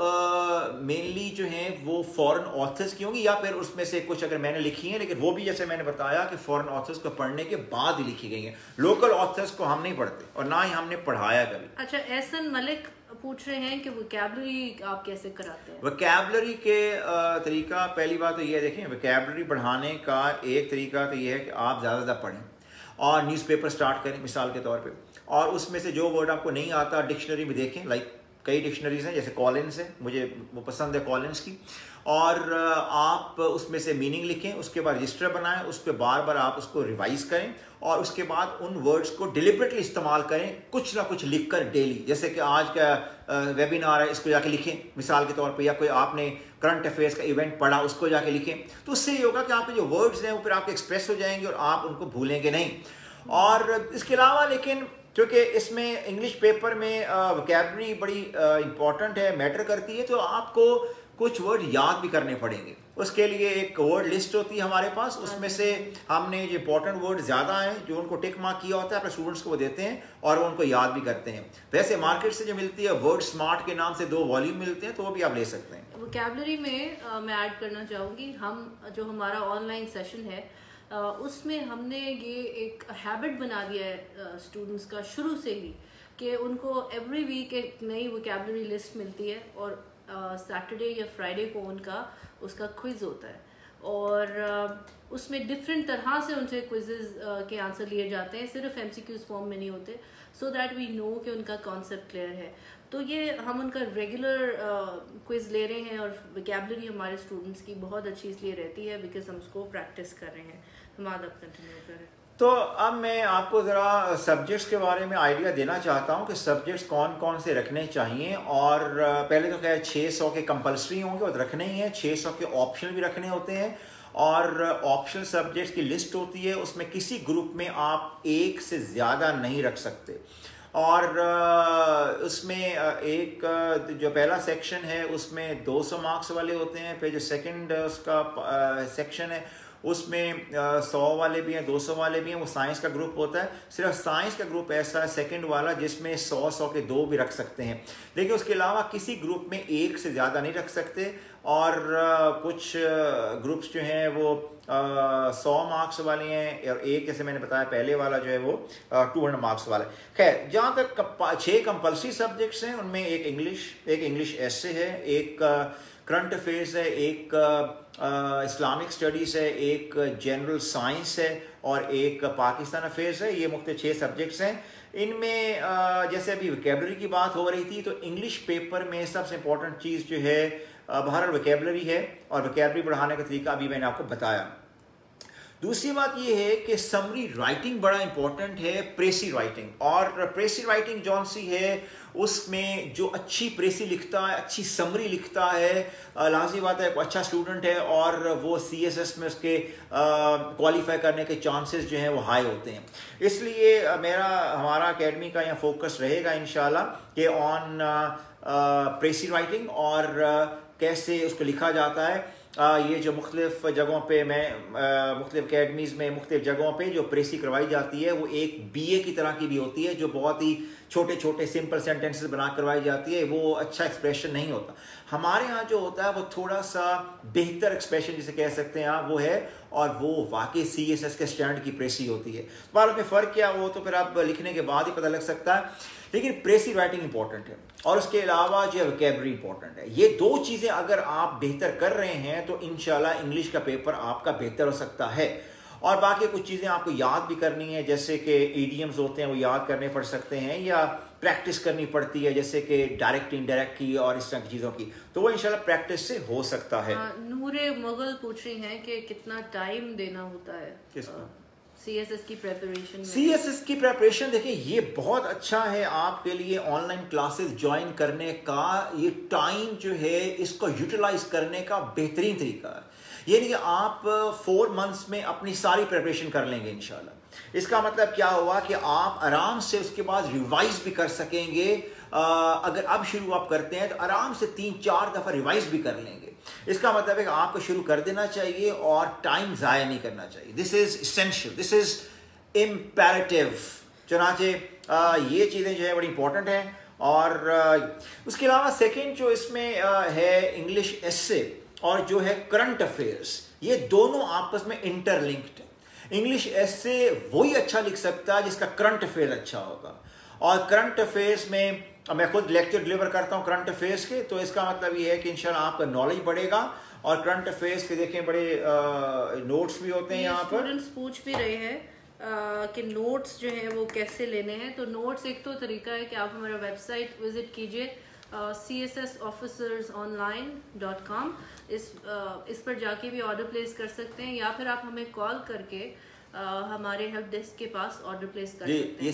मेनली जो हैं वो फॉरेन ऑथर्स की होंगी, या फिर उसमें से कुछ अगर मैंने लिखी हैं, लेकिन वो भी जैसे मैंने बताया कि फॉरेन ऑथर्स को पढ़ने के बाद ही लिखी गई हैं। लोकल ऑथर्स को हम नहीं पढ़ते और ना ही हमने पढ़ाया कभी। अच्छा, एहसन मलिक पूछ रहे हैं कि वोकैबुलरी आप कैसे कराते हैं। वोकैबुलरी के तरीका, पहली बात तो ये देखें, वोकैबुलरी बढ़ाने का एक तरीका तो ये है कि आप ज़्यादा पढ़ें और न्यूज़पेपर स्टार्ट करें मिसाल के तौर पे, और उसमें से जो वर्ड आपको नहीं आता डिक्शनरी में देखें, लाइक कई डिक्शनरीज हैं, जैसे कॉलिन्स है, मुझे वो पसंद है कॉलिन्स की, और आप उसमें से मीनिंग लिखें, उसके बाद रजिस्टर बनाएं, उस पर बार बार आप उसको रिवाइज करें और उसके बाद उन वर्ड्स को डिलिबरेटली इस्तेमाल करें, कुछ ना कुछ लिखकर डेली। जैसे कि आज का वेबिनार है, इसको जाके लिखें मिसाल के तौर पे, या कोई आपने करंट अफेयर्स का इवेंट पढ़ा उसको जाके लिखें, तो उससे ये होगा कि आपके जो वर्ड्स हैं वो फिर आपके एक्सप्रेस हो जाएंगे और आप उनको भूलेंगे नहीं। और इसके अलावा लेकिन क्योंकि इसमें इंग्लिश पेपर में वोकैबुलरी बड़ी इंपॉर्टेंट है, मैटर करती है, तो आपको कुछ वर्ड याद भी करने पड़ेंगे। उसके लिए एक वर्ड लिस्ट होती है हमारे पास, उसमें से हमने जो इंपॉर्टेंट वर्ड ज़्यादा हैं जो उनको टिक मार्क किया होता है अपने स्टूडेंट्स को वो देते हैं और वो उनको याद भी करते हैं। वैसे मार्केट से जो मिलती है वर्ड स्मार्ट के नाम से 2 वॉल्यूम मिलते हैं, तो वो भी आप ले सकते हैं। वोकैबुलरी में मैं ऐड करना चाहूँगी, हम जो हमारा ऑनलाइन सेशन है उसमें हमने ये एक हैबिट बना दिया है स्टूडेंट्स का शुरू से ही, कि उनको एवरी वीक एक नई वोकैबुलरी लिस्ट मिलती है और सैटरडे या फ्राइडे को उसका क्विज़ होता है और उसमें डिफरेंट तरह से उनसे क्विज़ेस के आंसर लिए जाते हैं, सिर्फ MCQs फॉर्म में नहीं होते, सो दैट वी नो कि उनका कॉन्सेप्ट क्लियर है। तो ये हम उनका रेगुलर क्विज़ ले रहे हैं और वोकैबुलरी हमारे स्टूडेंट्स की बहुत अच्छी इसलिए रहती है बिकॉज हम उसको प्रैक्टिस कर रहे हैं। हम आप कंटिन्यू करें। तो अब मैं आपको ज़रा सब्जेक्ट्स के बारे में आइडिया देना चाहता हूँ कि सब्जेक्ट्स कौन कौन से रखने चाहिए। और पहले तो खैर 600 के कंपलसरी होंगे और रखने ही हैं, 600 के ऑप्शनल भी रखने होते हैं और ऑप्शनल सब्जेक्ट्स की लिस्ट होती है, उसमें किसी ग्रुप में आप एक से ज़्यादा नहीं रख सकते। और उसमें एक जो पहला सेक्शन है उसमें 200 मार्क्स वाले होते हैं, फिर जो सेकंड उसका सेक्शन है उसमें 100 वाले भी हैं, 200 वाले भी हैं, वो साइंस का ग्रुप होता है। सिर्फ साइंस का ग्रुप ऐसा है सेकंड वाला जिसमें 100 के 2 भी रख सकते हैं, लेकिन उसके अलावा किसी ग्रुप में एक से ज़्यादा नहीं रख सकते। और कुछ ग्रुप्स जो हैं वो 100 मार्क्स वाले हैं और एक जैसे मैंने बताया पहले वाला जो है वो 200 मार्क्स वाला है। खैर जहाँ तक 6 कंपल्सरी सब्जेक्ट्स हैं उनमें एक इंग्लिश एसे है, एक करंट अफेयर्स है, एक इस्लामिक स्टडीज़ है, एक जनरल साइंस है और एक पाकिस्तान अफेयर्स है। ये मुख्तलिफ 6 सब्जेक्ट्स हैं। इनमें जैसे अभी वोकैबुलरी की बात हो रही थी, तो इंग्लिश पेपर में सबसे इम्पोर्टेंट चीज़ जो है बहरहाल वोकैबुलरी है और वोकैबुलरी बढ़ाने का तरीका अभी मैंने आपको बताया। दूसरी बात यह है कि समरी राइटिंग बड़ा इंपॉर्टेंट है, प्रेसी राइटिंग। और प्रेसी राइटिंग जौन सी है उसमें जो अच्छी प्रेसी लिखता है, अच्छी समरी लिखता है, लाज़मी बात है एक अच्छा स्टूडेंट है और वो CSS में उसके क्वालिफाई करने के चांसेस जो हैं वो हाई होते हैं। इसलिए हमारा एकेडमी का यहाँ फोकस रहेगा इंशाल्लाह कि ऑन प्रेसी राइटिंग और कैसे उसको लिखा जाता है। ये जो मुख्तलिफ जगहों पे मैं मुख्तलिफ अकेडमीज़ में मुख्तलिफ जगहों पे जो प्रेसी करवाई जाती है वो एक BA की तरह की भी होती है, जो बहुत ही छोटे छोटे सिंपल सेंटेंसेस बना करवाई जाती है। वो अच्छा एक्सप्रेशन नहीं होता। हमारे यहाँ जो होता है वो थोड़ा सा बेहतर एक्सप्रेशन जिसे कह सकते हैं आप वो है, और वो वाकई CSS के स्टैंडर्ड की प्रेसी होती है। भारत में फ़र्क क्या वो तो फिर आप लिखने के बाद ही पता लग सकता है, लेकिन प्रेसी राइटिंग इंपॉर्टेंट है और उसके अलावा जो है वोकैबुलरी इंपॉर्टेंट है। ये 2 चीज़ें अगर आप बेहतर कर रहे हैं तो इंशाल्लाह इंग्लिश का पेपर आपका बेहतर हो सकता है। और बाकी कुछ चीज़ें आपको याद भी करनी है, जैसे कि इडियम्स होते हैं वो याद करने पड़ सकते हैं या प्रैक्टिस करनी पड़ती है, जैसे कि डायरेक्ट इनडायरेक्ट की और इस तरह की चीज़ों की, तो वो इंशाल्लाह प्रैक्टिस से हो सकता है। नूरे मुगल पूछ रही हैं कि कितना टाइम देना होता है किसको? CSS की प्रेपरेशन। CSS की प्रेपरेशन देखिए ये बहुत अच्छा है आपके लिए, ऑनलाइन क्लासेस ज्वाइन करने का ये टाइम जो है इसको यूटिलाइज करने का बेहतरीन तरीका है। ये नहीं कि आप 4 मंथ्स में अपनी सारी प्रेपरेशन कर लेंगे इंशाल्लाह। इसका मतलब क्या हुआ कि आप आराम से उसके बाद रिवाइज भी कर सकेंगे। अगर अब शुरू आप करते हैं तो आराम से 3-4 दफ़ा रिवाइज भी कर लेंगे। इसका मतलब है कि आपको शुरू कर देना चाहिए और टाइम ज़ाया नहीं करना चाहिए। This is essential, this is imperative. चुनाचे ये चीज़ें जो है बड़ी इंपॉर्टेंट हैं। और उसके अलावा सेकेंड जो इसमें है इंग्लिश एसे और जो है करंट अफेयर्स, ये दोनों आपस में इंटरलिंक्ड है। इंग्लिश एसे वही अच्छा लिख सकता है जिसका करंट अफेयर अच्छा होगा, और करंट अफेयर्स में मैं खुद लेक्चर डिलीवर करता हूँ करंट अफेयर्स के, तो इसका मतलब ये है कि इंशाल्लाह आपका नॉलेज बढ़ेगा। और करंट अफेयर्स के देखें बड़े नोट्स भी होते हैं यहाँ पर। स्टूडेंट्स पूछ भी रहे हैं कि नोट्स जो हैं वो कैसे लेने हैं। तो नोट्स एक तो तरीका है कि आप हमारा वेबसाइट विजिट कीजिए cssofficersonline.com। इस पर जाके भी ऑर्डर प्लेस कर सकते हैं, या फिर आप हमें कॉल करके हमारे हेल्प डेस्क के पास ऑर्डर प्लेस कर सकते हैं। ये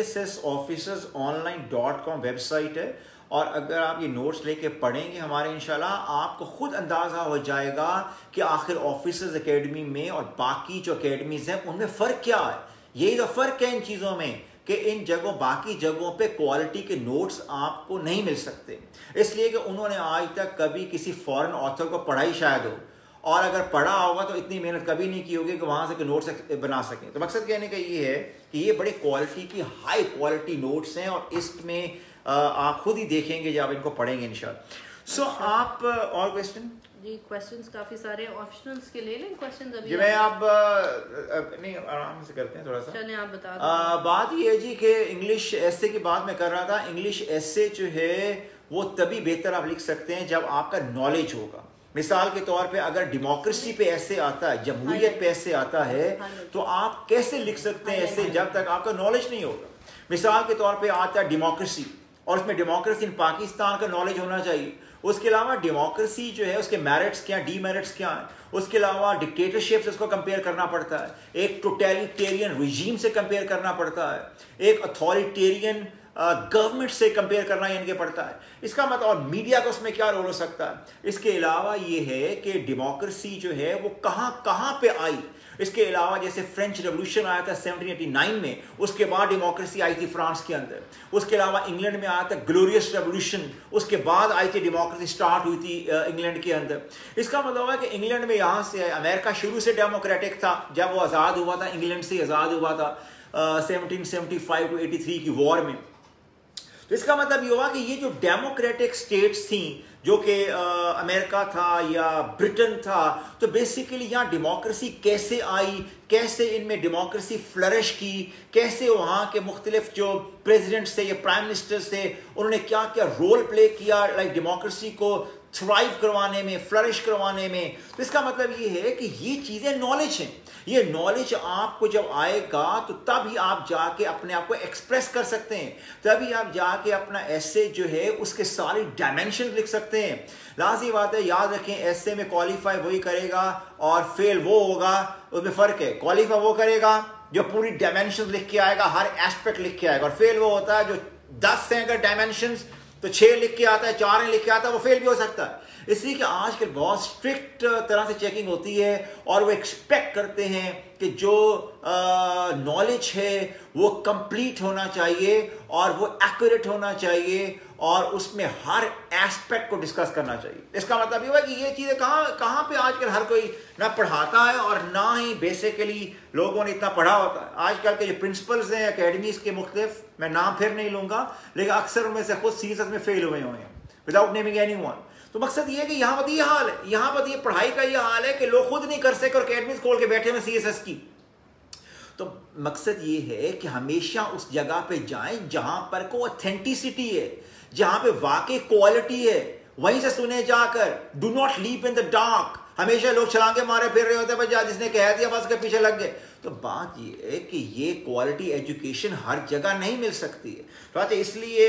cssofficersonline.com वेबसाइट है, और अगर आप ये नोट्स लेके पढ़ेंगे हमारे, इंशाल्लाह आपको खुद अंदाज़ा हो जाएगा कि आखिर ऑफिसर्स एकेडमी में और बाकी जो एकेडमीज हैं उनमें फ़र्क क्या है। यही तो फ़र्क है इन चीज़ों में कि इन जगहों, बाकी जगहों पे क्वालिटी के नोट्स आपको नहीं मिल सकते, इसलिए कि उन्होंने आज तक कभी किसी फॉरेन ऑथर को पढ़ा ही शायद हो, और अगर पढ़ा होगा तो इतनी मेहनत कभी नहीं की होगी कि वहाँ से नोट्स बना सकें। तो मकसद कहने का ये है कि ये बड़े क्वालिटी की, हाई क्वालिटी नोट्स हैं, और इसमें आप खुद ही देखेंगे जब इनको पढ़ेंगे इंशाल्लाह। सो आप और क्वेश्चन? जी, क्वेश्चंस काफी सारे, ऑप्शनल्स के ले लें क्वेश्चंस अभी? जी मैं आप नहीं, आराम से करते हैं थोड़ा सा। चलें, आप बता दो। बात ये है जी कि इंग्लिश एसे की बात मैं कर रहा था। इंग्लिश एसे जो है वो तभी बेहतर आप लिख सकते हैं जब आपका नॉलेज होगा। मिसाल के तौर पे अगर डेमोक्रेसी पे ऐसे आता है, जमहूरियत पे ऐसे आता है, तो आप कैसे लिख सकते हैं ऐसे जब तक आपका नॉलेज नहीं होगा। मिसाल के तौर पे आता है डेमोक्रेसी, और उसमें डेमोक्रेसी इन पाकिस्तान का नॉलेज होना चाहिए। उसके अलावा डेमोक्रेसी जो है उसके मेरिट्स क्या, डीमेरिट्स क्या हैं। उसके अलावा डिक्टेटरशिप से उसको कंपेयर करना पड़ता है, एक टोटलिटेरियन रिजीम से कंपेयर करना पड़ता है, एक अथॉरिटेरियन गवर्नमेंट से कंपेयर करना इनके पड़ता है। इसका मतलब, और मीडिया का उसमें क्या रोल हो सकता है। इसके अलावा ये है कि डेमोक्रेसी जो है वो कहाँ कहाँ पे आई। इसके अलावा जैसे फ्रेंच रेवोल्यूशन आया था 1789 में, उसके बाद डेमोक्रेसी आई थी फ्रांस के अंदर। उसके अलावा इंग्लैंड में आया था ग्लोरियस रेवोल्यूशन, उसके बाद आई थी डेमोक्रेसी स्टार्ट हुई थी इंग्लैंड के अंदर। इसका मतलब है कि इंग्लैंड में यहाँ से, अमेरिका शुरू से डेमोक्रेटिक था, जब वो आज़ाद हुआ था, इंग्लैंड से आज़ाद हुआ था 1775 to 83 की वॉर में। तो इसका मतलब ये हुआ कि ये जो डेमोक्रेटिक स्टेट्स थी, जो कि अमेरिका था या ब्रिटेन था, तो बेसिकली यहाँ डेमोक्रेसी कैसे आई, कैसे इनमें डेमोक्रेसी फ्लरिश की, कैसे वहाँ के मुख्तलिफ जो प्रेसिडेंट्स थे या प्राइम मिनिस्टर्स थे, उन्होंने क्या क्या रोल प्ले किया लाइक डेमोक्रेसी को थ्राइव करवाने में, फ्लरिश करवाने में। तो इसका मतलब ये है कि ये चीज़ें नॉलेज हैं। ये नॉलेज आपको जब आएगा तो तभी आप जाके अपने आप को एक्सप्रेस कर सकते हैं, तभी आप जाके अपना एसे जो है उसके सारी डायमेंशन लिख सकते हैं। लाज़मी बात है, याद रखें, एसे में क्वालिफाई वही करेगा और फेल वो होगा, उसमें फ़र्क है। क्वालिफाई वो करेगा जो पूरी डायमेंशन लिख के आएगा, हर एस्पेक्ट लिख के आएगा, और फेल वो होता है जो 10 हैं अगर डायमेंशंस तो 6 लिख के आता है, 4 नहीं लिख के आता है, वो फेल भी हो सकता है। इसलिए कि आजकल बहुत स्ट्रिक्ट तरह से चेकिंग होती है, और वो एक्सपेक्ट करते हैं कि जो नॉलेज है वो कंप्लीट होना चाहिए और वो एक्यूरेट होना चाहिए, और उसमें हर एस्पेक्ट को डिस्कस करना चाहिए। इसका मतलब ये हुआ कि ये चीज़ें कहाँ पे आजकल हर कोई ना पढ़ाता है और ना ही बेसिकली लोगों ने इतना पढ़ा होता है। आजकल के जो प्रिंसिपल्स हैं एकेडमीज के मुख्तलिफ, मैं नाम फिर नहीं लूँगा, लेकिन अक्सर उनमें से खुद सीरियस में फेल हुए हैं विदाउट नेमिंग एनीवन। तो मकसद ये है कि यहाँ पर ये हाल है, यहाँ पर ये पढ़ाई का ये हाल है कि लोग खुद नहीं कर सके और एकेडमीज खोल के बैठे हुए CSS की। तो मकसद ये है कि हमेशा उस जगह पे जाएं जहां पर को ऑथेंटिसिटी है, जहां पे वाकई क्वालिटी है, वहीं से सुने जाकर। Do not leap in the dark. हमेशा लोग छलांगे मारे फिर रहे होते हैं, जिसने कह दिया बस के पीछे लग गए। तो बात ये है कि ये क्वालिटी एजुकेशन हर जगह नहीं मिल सकती है। तो अच्छा, इसलिए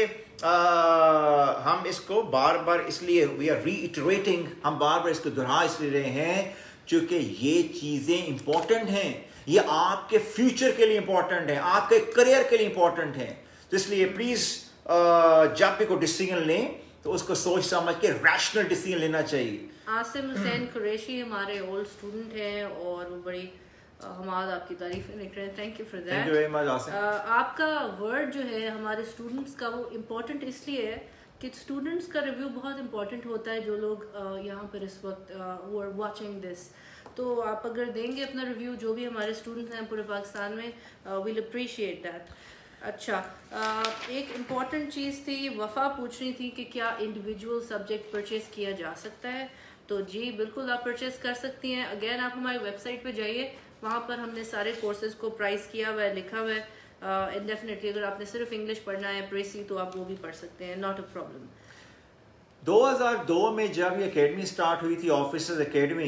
हम इसको बार बार, इसलिए वी आर रीइटरेटिंग, हम बार बार इसको दोहरा इसलिए रहे हैं क्योंकि ये चीज़ें इंपॉर्टेंट हैं, ये आपके फ्यूचर के लिए इंपॉर्टेंट है, आपके करियर के लिए इंपॉर्टेंट है। तो इसलिए प्लीज़ जब भी कोई डिसीजन लें तो उसको सोच समझ के रैशनल डिसीजन लेना चाहिए। आसिम हुसैन कुरैशी हमारे ओल्ड स्टूडेंट हैं और वो बड़ी हमाद आपकी तारीफ लिख रहे हैं। Thank you for that. Thank you very much Asim. आपका वर्ड जो है हमारे स्टूडेंट्स का वो इम्पोर्टेंट इसलिए है कि स्टूडेंट्स का रिव्यू बहुत इंपॉर्टेंट होता है। जो लोग यहाँ पर इस वक्त वो आर वाचिंग दिस, तो आप अगर देंगे अपना रिव्यू, जो भी हमारे स्टूडेंट्स हैं पूरे पाकिस्तान में, विल अप्रिशिएट दैट। अच्छा, एक इम्पॉर्टेंट चीज़ थी, वफ़ा पूछ रही थी कि क्या इंडिविजुअल सब्जेक्ट परचेज़ किया जा सकता है। तो जी बिल्कुल आप परचेज़ कर सकती हैं। अगेन आप हमारी वेबसाइट पे जाइए, वहाँ पर हमने सारे कोर्सेज को प्राइस किया हुआ है, लिखा हुआ है। इंडेफिनेटली अगर आपने सिर्फ इंग्लिश पढ़ना है प्रेसी, तो आप वो भी पढ़ सकते हैं, नॉट अ प्रॉब्लम। 2002 में जब ये एकेडमी स्टार्ट हुई थी, ऑफिसर्स एकेडमी,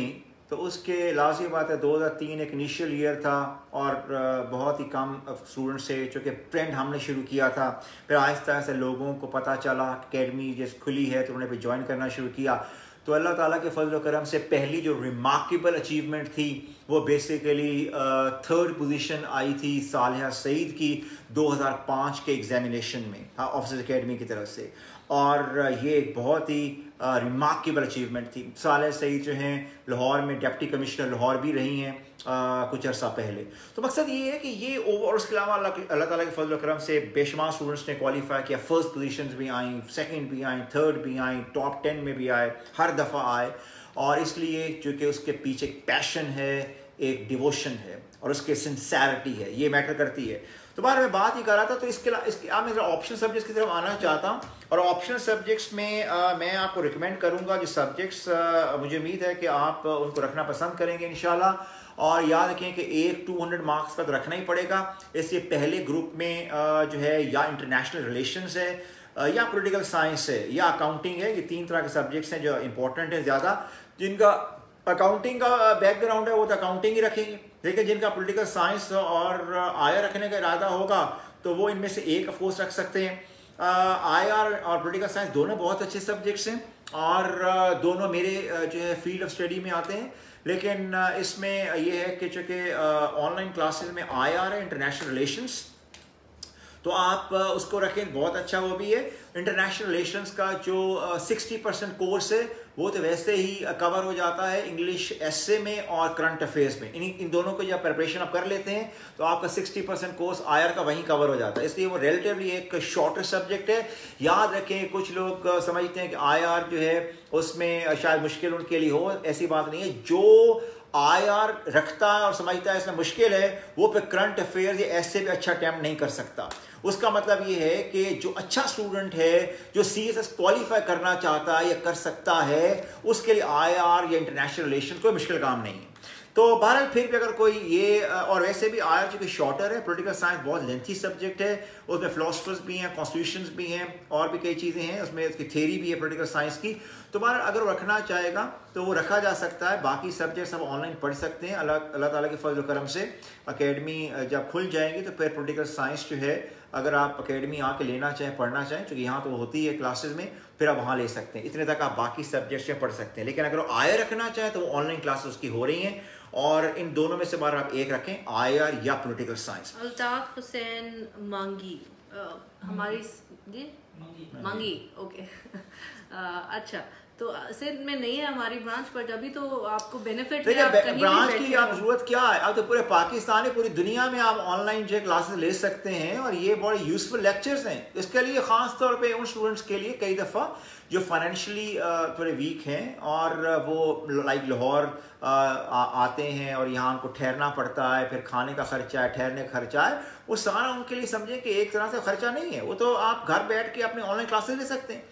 तो उसके लाज़मी बात है 2003 एक इनिशियल ईयर था और बहुत ही कम स्टूडेंट्स थे, चूँकि ट्रेंड हमने शुरू किया था। फिर आहिस्ता आहिस्ता लोगों को पता चला अकेडमी जैसे खुली है तो उन्होंने फिर ज्वाइन करना शुरू किया। तो अल्लाह ताला के फजल करम से पहली जो रिमार्केबल अचीवमेंट थी वो बेसिकली 3rd पोजीशन आई थी सालिहा सईद की 2005 के एग्जामिनेशन में, हाँ, ऑफिसर्स अकेडमी की तरफ से। और ये एक बहुत ही रिमार्केबल अचीवमेंट थी। सालिहा सईद जो हैं लाहौर में डिप्टी कमिश्नर लाहौर भी रही हैं कुछ अर्सा पहले। तो मकसद ये है कि ये ओवर, उसके अलावा अल्लाह ताला के फजल करम से बेशुमार स्टूडेंट्स ने क्वालिफाई किया। फर्स्ट पोजीशंस भी आई, सेकंड भी आई, थर्ड भी आई, टॉप 10 में भी आए, हर दफ़ा आए। और इसलिए चूँकि उसके पीछे एक पैशन है, एक डिवोशन है और उसके सिंसेरिटी है, ये मैटर करती है। तो बार मैं बात ही कर रहा था, तो इसके अब मैं ऑप्शनल सब्जेक्ट्स की तरफ आना चाहता हूँ। और ऑप्शनल सब्जेक्ट्स में मैं आपको रिकमेंड करूँगा जो सब्जेक्ट्स मुझे उम्मीद है कि आप उनको रखना पसंद करेंगे इंशाल्लाह। और याद रखें कि 200 मार्क्स का तो रखना ही पड़ेगा। इसलिए पहले ग्रुप में जो है या इंटरनेशनल रिलेशंस है, या पॉलिटिकल साइंस है, या अकाउंटिंग है। ये 3 तरह के सब्जेक्ट्स हैं जो इंपॉर्टेंट है ज़्यादा। जिनका अकाउंटिंग का बैकग्राउंड है वो तो अकाउंटिंग ही रखेंगे, लेकिन जिनका पॉलिटिकल साइंस और आईआर रखने का इरादा होगा तो वो इनमें से एक ऑफकोर्स रख सकते हैं। आईआर और पॉलिटिकल साइंस दोनों बहुत अच्छे सब्जेक्ट्स हैं और दोनों मेरे जो है फील्ड ऑफ स्टडी में आते हैं। लेकिन इसमें यह है कि चूँकि ऑनलाइन क्लासेस में आईआर है, इंटरनेशनल रिलेशंस, तो आप उसको रखें, बहुत अच्छा वो भी है। इंटरनेशनल रिलेशंस का जो 60% कोर्स है वो तो वैसे ही कवर हो जाता है इंग्लिश एसए में और करंट अफेयर्स में। इन दोनों को जब प्रिपरेशन आप कर लेते हैं तो आपका 60% कोर्स आईआर का वहीं कवर हो जाता है। इसलिए वो रिलेटिवली एक शॉर्टर सब्जेक्ट है। याद रखें, कुछ लोग समझते हैं कि आईआर जो है उसमें शायद मुश्किल उनके लिए हो, ऐसी बात नहीं है। जो आईआर रखता है और समझता है इसमें मुश्किल है, वो पे करंट अफेयर्स या ऐसे भी अच्छा अटैम्प्ट नहीं कर सकता। उसका मतलब ये है कि जो अच्छा स्टूडेंट है, जो सीएसएस क्वालिफाई करना चाहता है या कर सकता है, उसके लिए आईआर या इंटरनेशनल रिलेशन कोई मुश्किल काम नहीं है। तो बहरहाल फिर भी अगर कोई ये, और वैसे भी आईआर चूंकि शॉर्टर है, पॉलिटिकल साइंस बहुत लेंथी सब्जेक्ट है, उसमें फिलोसफर्स भी हैं, कॉन्स्टिट्यूशंस भी हैं और भी कई चीज़ें हैं, उसमें उसकी थ्योरी भी है पॉलिटिकल साइंस की। तो बहरहाल अगर वो रखना चाहेगा तो वो रखा जा सकता है। बाकी सब्जेक्ट्स आप ऑनलाइन पढ़ सकते हैं। अल्लाह ताला के फजल करम से अकेडमी जब खुल जाएंगी तो फिर पॉलिटिकल साइंस जो है अगर आप अकेडमी आके लेना चाहें, पढ़ना चाहें, क्योंकि यहाँ तो होती है क्लासेस में, फिर आप वहाँ ले सकते हैं। इतने तक आप बाकी सब्जेक्ट्स पढ़ सकते हैं। लेकिन अगर वो आईआर रखना चाहें तो वो ऑनलाइन क्लासेस उसकी हो रही हैं और इन दोनों में से बार आप एक रखें, आईआर या पॉलिटिकल साइंस। अल्ताफ हुसैन मांगी हमारी मांगी ओके अच्छा, तो सिर्फ में नहीं है हमारी ब्रांच, बट अभी तो आपको बेनिफिट है। ब्रांच की आप जरूरत क्या है, अब तो पूरे पाकिस्तान में, पूरी दुनिया में आप ऑनलाइन जो क्लासेस ले सकते हैं और ये बड़े यूजफुल लेक्चर्स हैं। इसके लिए खास तौर पे उन स्टूडेंट्स के लिए कई दफ़ा जो फाइनेंशियली थोड़े वीक हैं और वो लाइक लाहौर आते हैं और यहाँ उनको ठहरना पड़ता है, फिर खाने का खर्चा है, ठहरने का खर्चा है, वो सारा उनके लिए समझें कि एक तरह से खर्चा नहीं है, वो तो आप घर बैठ के अपने ऑनलाइन क्लासेस ले सकते हैं।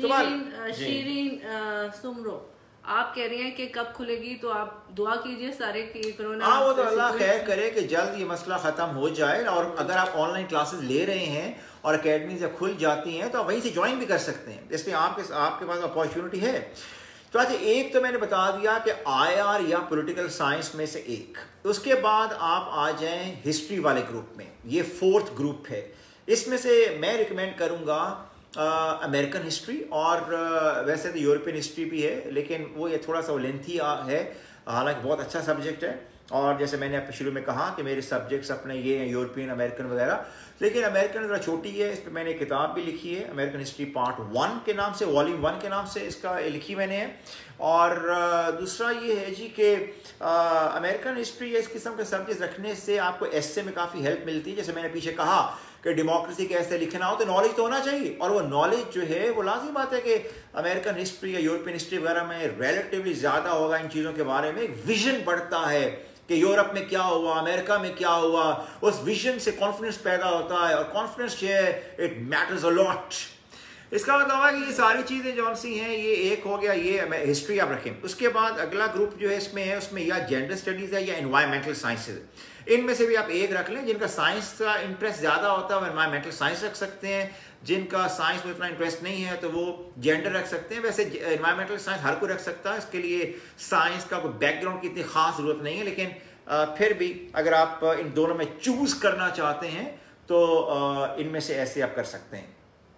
शीरीन सुमरो आप कह रहे हैं कि कब खुलेगी, तो आप दुआ कीजिए सारे कि कोरोना, हाँ वो तो अल्लाह खैर करे कि जल्द ये मसला ख़त्म हो जाए। और अगर आप ऑनलाइन क्लासेस ले रहे हैं और अकेडमी जब खुल जाती हैं तो आप वहीं से ज्वाइन भी कर सकते हैं, इसलिए आपके पास अपॉर्चुनिटी है। तो अच्छा, एक तो मैंने बता दिया कि आईआर या पॉलिटिकल साइंस में से एक, उसके बाद आप आ जाएं हिस्ट्री वाले ग्रुप में, ये 4th ग्रुप है। इसमें से मैं रिकमेंड करूँगा अमेरिकन हिस्ट्री, और वैसे तो यूरोपियन हिस्ट्री भी है, लेकिन वो ये थोड़ा सा लेंथी है, हालांकि बहुत अच्छा सब्जेक्ट है। और जैसे मैंने आपको शुरू में कहा कि मेरे सब्जेक्ट्स अपने ये हैं यूरोपियन, अमेरिकन वगैरह, लेकिन अमेरिकन ज़रा छोटी है। इस पर मैंने एक किताब भी लिखी है, अमेरिकन हिस्ट्री पार्ट 1 के नाम से, वॉल्यूम 1 के नाम से इसका लिखी मैंने है। और दूसरा ये है जी कि अमेरिकन हिस्ट्री इस किस्म के सब्जेक्ट रखने से आपको एस्से में काफ़ी हेल्प मिलती है। जैसे मैंने पीछे कहा कि डेमोक्रेसी कैसे लिखना हो, तो नॉलेज तो होना चाहिए, और वो नॉलेज जो है वो लाज़मी बात है कि अमेरिकन हिस्ट्री या यूरोपियन हिस्ट्री वगैरह में रिलेटिवली ज़्यादा होगा इन चीज़ों के बारे में। एक विजन बढ़ता है कि यूरोप में क्या हुआ, अमेरिका में क्या हुआ, उस विजन से कॉन्फिडेंस पैदा होता है, और कॉन्फिडेंस जो है इट मैटर्स अ लॉट। इसका मतलब है कि ये सारी चीज़ें जो सी हैं, ये एक हो गया, ये हिस्ट्री आप रखें। उसके बाद अगला ग्रुप जो है इसमें है, उसमें या जेंडर स्टडीज़ है या एनवायरमेंटल साइंसेज। इनमें से भी आप एक रख लें। जिनका साइंस का इंटरेस्ट ज़्यादा होता है वो एनवायरमेंटल साइंस रख सकते हैं, जिनका साइंस में इतना इंटरेस्ट नहीं है तो वो जेंडर रख सकते हैं। वैसे एनवायरमेंटल साइंस हर कोई रख सकता है, इसके लिए साइंस का कोई बैकग्राउंड की इतनी खास ज़रूरत नहीं है, लेकिन फिर भी अगर आप इन दोनों में चूज़ करना चाहते हैं तो इनमें से ऐसे आप कर सकते हैं।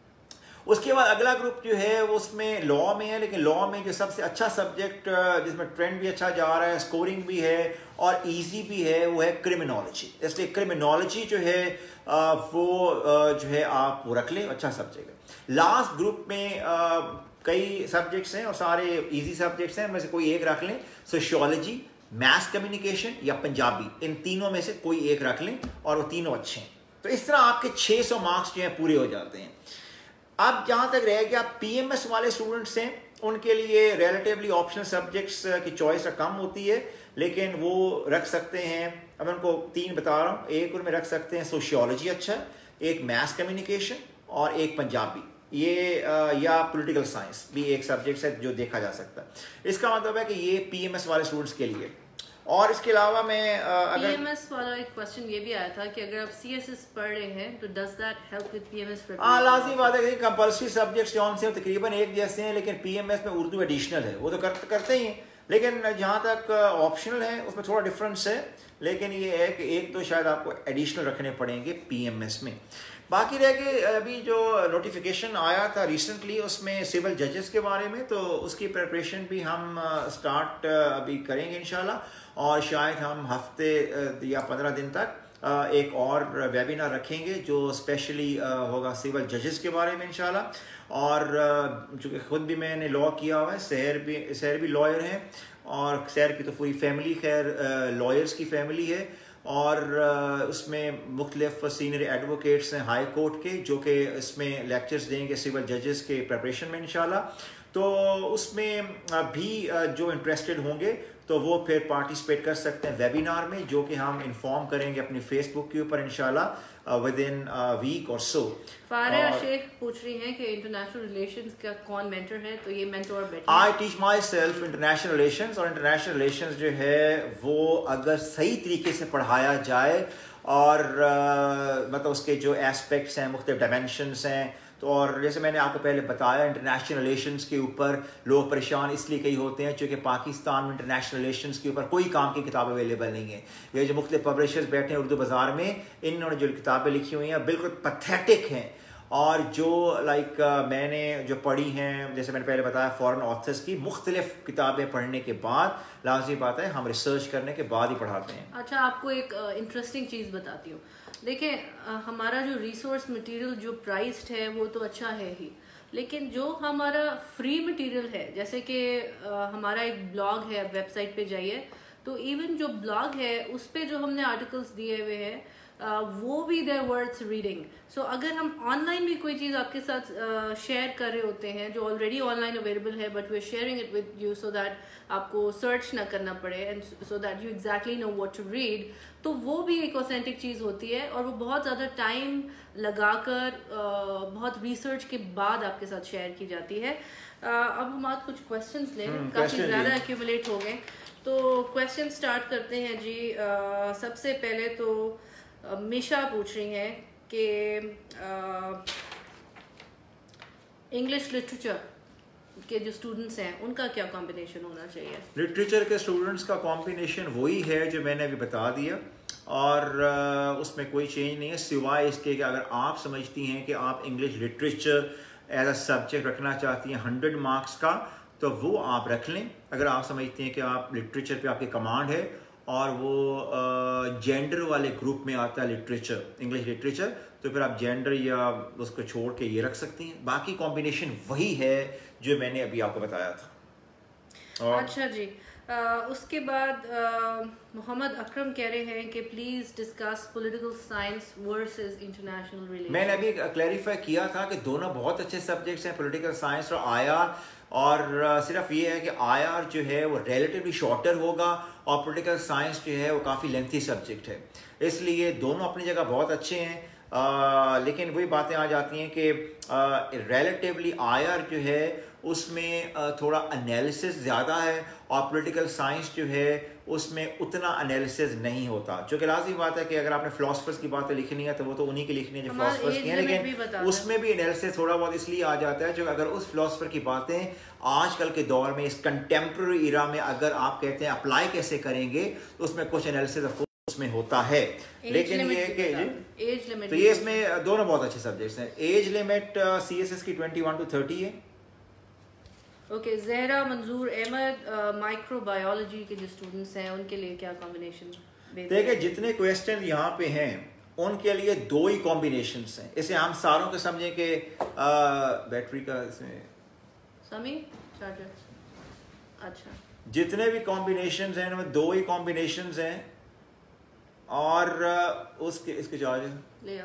उसके बाद अगला ग्रुप जो है वो उसमें लॉ में है, लेकिन लॉ में जो सबसे अच्छा सब्जेक्ट जिसमें ट्रेंड भी अच्छा जा रहा है, स्कोरिंग भी है और इजी भी है, वो है क्रिमिनोलॉजी। इसलिए क्रिमिनोलॉजी जो है वो जो है आप वो रख लें, अच्छा सब्जेक्ट है। लास्ट ग्रुप में कई सब्जेक्ट्स हैं और सारे इजी सब्जेक्ट्स हैं, उनमें से कोई एक रख लें। सोशियोलॉजी, मैथ कम्युनिकेशन या पंजाबी, इन तीनों में से कोई एक रख लें और वो तीनों अच्छे हैं। तो इस तरह आपके 600 मार्क्स जो हैं पूरे हो जाते हैं। अब जहाँ तक रह गया पीएमएस वाले स्टूडेंट्स हैं, उनके लिए रिलेटिवली ऑप्शनल सब्जेक्ट्स की चॉइस कम होती है, लेकिन वो रख सकते हैं। अब मैं उनको 3 बता रहा हूँ। एक उनमें रख सकते हैं सोशियोलॉजी अच्छा, एक मैथ्स कम्युनिकेशन और एक पंजाबी, ये या पॉलिटिकल साइंस भी एक सब्जेक्ट है जो देखा जा सकता है। इसका मतलब है कि ये पीएमएस वाले स्टूडेंट्स के लिए। और इसके अलावा मैं अगर पीएमएस वाला एक क्वेश्चन ये भी आया था कि अगर आप सीएसएस पढ़ रहे हैं तो does that help with PMS? लाजमी बात है कि कंपल्सरी सब्जेक्ट्स जौन से तकरीबन एक जैसे हैं, लेकिन पीएमएस में उर्दू एडिशनल है, वो तो करते ही हैं, लेकिन जहाँ तक ऑप्शनल है उसमें थोड़ा डिफरेंस है। लेकिन ये है कि एक तो शायद आपको एडिशनल रखने पड़ेंगे पीएमएस में। बाकी रह के अभी जो नोटिफिकेशन आया था रिसेंटली उसमें सिविल जजेस के बारे में, तो उसकी प्रिपरेशन भी हम स्टार्ट अभी करेंगे इंशाल्लाह। और शायद हम हफ्ते या 15 दिन तक एक और वेबिनार रखेंगे जो स्पेशली होगा सिविल जजेस के बारे में इंशाल्लाह। और चूँकि ख़ुद भी मैंने लॉ किया हुआ है, सहर भी लॉयर हैं और सहर की तो पूरी फैमिली खैर लॉयर्स की फैमिली है। और उसमें मुख्तलिफ सीनियर एडवोकेट्स हैं हाई कोर्ट के, जो कि इसमें लेक्चर्स देंगे सिविल जजेस के प्रिपरेशन में इंशाल्लाह। तो उसमें भी जो इंटरेस्टेड होंगे तो वो फिर पार्टिसिपेट कर सकते हैं वेबिनार में, जो कि हम इन्फॉर्म करेंगे अपने फेसबुक के ऊपर इंशाल्लाह विद इन वीक और सो। फारिया शेख पूछ रही हैं कि इंटरनेशनल रिलेशंस का कौन मेंटर है, तो ये मेंटर बैठे। I teach myself international relations, और इंटरनेशनल रिलेशंस जो है वो अगर सही तरीके से पढ़ाया जाए और मतलब उसके जो एस्पेक्ट्स हैं, मुख्तलिफ डायमेंशंस हैं, तो और जैसे मैंने आपको पहले बताया इंटरनेशनल रिलेशंस के ऊपर लोग परेशान इसलिए कई होते हैं क्योंकि पाकिस्तान में इंटरनेशनल रिलेशंस के ऊपर कोई काम की किताब अवेलेबल नहीं है। ये जो मुख्तलिफ पब्लिशर्स बैठे हैं उर्दू बाज़ार में, इन्होंने जो किताबें लिखी हुई हैं बिल्कुल पैथेटिक हैं। और जो मैंने जो पढ़ी हैं, जैसे मैंने पहले बताया फॉरेन ऑथर्स की मुख्तलिफ किताबें पढ़ने के बाद, लाज़मी बात है हम रिसर्च करने के बाद ही पढ़ाते हैं। अच्छा, आपको एक इंटरेस्टिंग चीज़ बताती हूँ। देखिए हमारा जो रिसोर्स मटेरियल जो प्राइस्ड है वो तो अच्छा है ही, लेकिन जो हमारा फ्री मटेरियल है, जैसे कि हमारा एक ब्लॉग है, आप वेबसाइट पे जाइए तो इवन जो ब्लॉग है उस पे जो हमने आर्टिकल्स दिए हुए हैं वो भी देयर वर्थ रीडिंग। सो अगर हम ऑनलाइन भी कोई चीज़ आपके साथ शेयर कर रहे होते हैं जो ऑलरेडी ऑनलाइन अवेलेबल है, but we are sharing it with you so that आपको सर्च ना करना पड़े and so that you exactly know what to read, तो वो भी एक ऑथेंटिक चीज़ होती है और वो बहुत ज़्यादा टाइम लगाकर बहुत रिसर्च के बाद आपके साथ शेयर की जाती है। अब हम आज कुछ क्वेश्चंस लें, काफ़ी ज़्यादा एक्यूमुलेट हो गए, तो क्वेश्चन स्टार्ट करते हैं जी। सबसे पहले तो मिशा पूछ रही हैं कि इंग्लिश लिटरेचर के जो स्टूडेंट्स हैं उनका क्या कॉम्बिनेशन होना चाहिए? लिटरेचर के स्टूडेंट्स का कॉम्बिनेशन वही है जो मैंने अभी बता दिया, और उसमें कोई चेंज नहीं है सिवाय इसके कि अगर आप समझती हैं कि आप English literature as a subject रखना चाहती हैं 100 मार्क्स का, तो वो आप रख लें। अगर आप समझती हैं कि आप लिटरेचर पे आपकी कमांड है और वो जेंडर वाले ग्रुप में आता है लिटरेचर, इंग्लिश लिटरेचर, तो फिर आप जेंडर या उसको छोड़ के ये रख सकती हैं। बाकी कॉम्बिनेशन वही है जो मैंने अभी आपको बताया था। और अच्छा जी, उसके बाद मोहम्मद अकरम कह रहे हैं कि please discuss political science versus international relations. मैंने अभी क्लैरिफाई किया था कि दोनों बहुत अच्छे सब्जेक्ट्स हैं, पॉलिटिकल साइंस और आईआर, और सिर्फ ये है कि आईआर जो है वो रिलेटिवली शॉर्टर होगा और पॉलिटिकल साइंस जो है वो काफ़ी लेंथी सब्जेक्ट है, इसलिए दोनों अपनी जगह बहुत अच्छे हैं। लेकिन वही बातें आ जाती हैं कि रिलेटिवली आयर जो है उसमें थोड़ा एनालिसिस ज़्यादा है और पॉलिटिकल साइंस जो है उसमें उतना एनालिसिस नहीं होता। जो कि लाज़मी बात है कि अगर आपने फिलोसफर्स की बातें लिखनी है तो वो तो उन्हीं की लिखनी है जो फिलोसफर्स की हैं, लेकिन उसमें भी एनालिसिस थोड़ा बहुत इसलिए आ जाता है जो अगर उस फिलोसफर की बातें आजकल के दौर में इस कंटेम्प्रेरी इरा में अगर आप कहते हैं अप्लाई कैसे करेंगे तो उसमें कुछ एनालिसिस ऑफ कोर्स उसमें होता है। लेकिन ये कि एज लिमिट तो ये इसमें दोनों बहुत अच्छे सब्जेक्ट्स हैं। एज लिमिट CSS की 21 to 30 है। ओके, ज़हरा मंजूर अहमद माइक्रोबायोलॉजी के जो स्टूडेंट्स हैं उनके लिए क्या कॉम्बिनेशन? देखिए जितने क्वेश्चन यहाँ पे हैं उनके लिए दो ही कॉम्बिनेशंस हैं। इसे हम सारों को समझें कि बैटरी का इसमें समी चार्जर, अच्छा जितने भी कॉम्बिनेशंस हैं उनमें दो ही कॉम्बिनेशंस हैं और उसके इसके चार्जर ले आओ।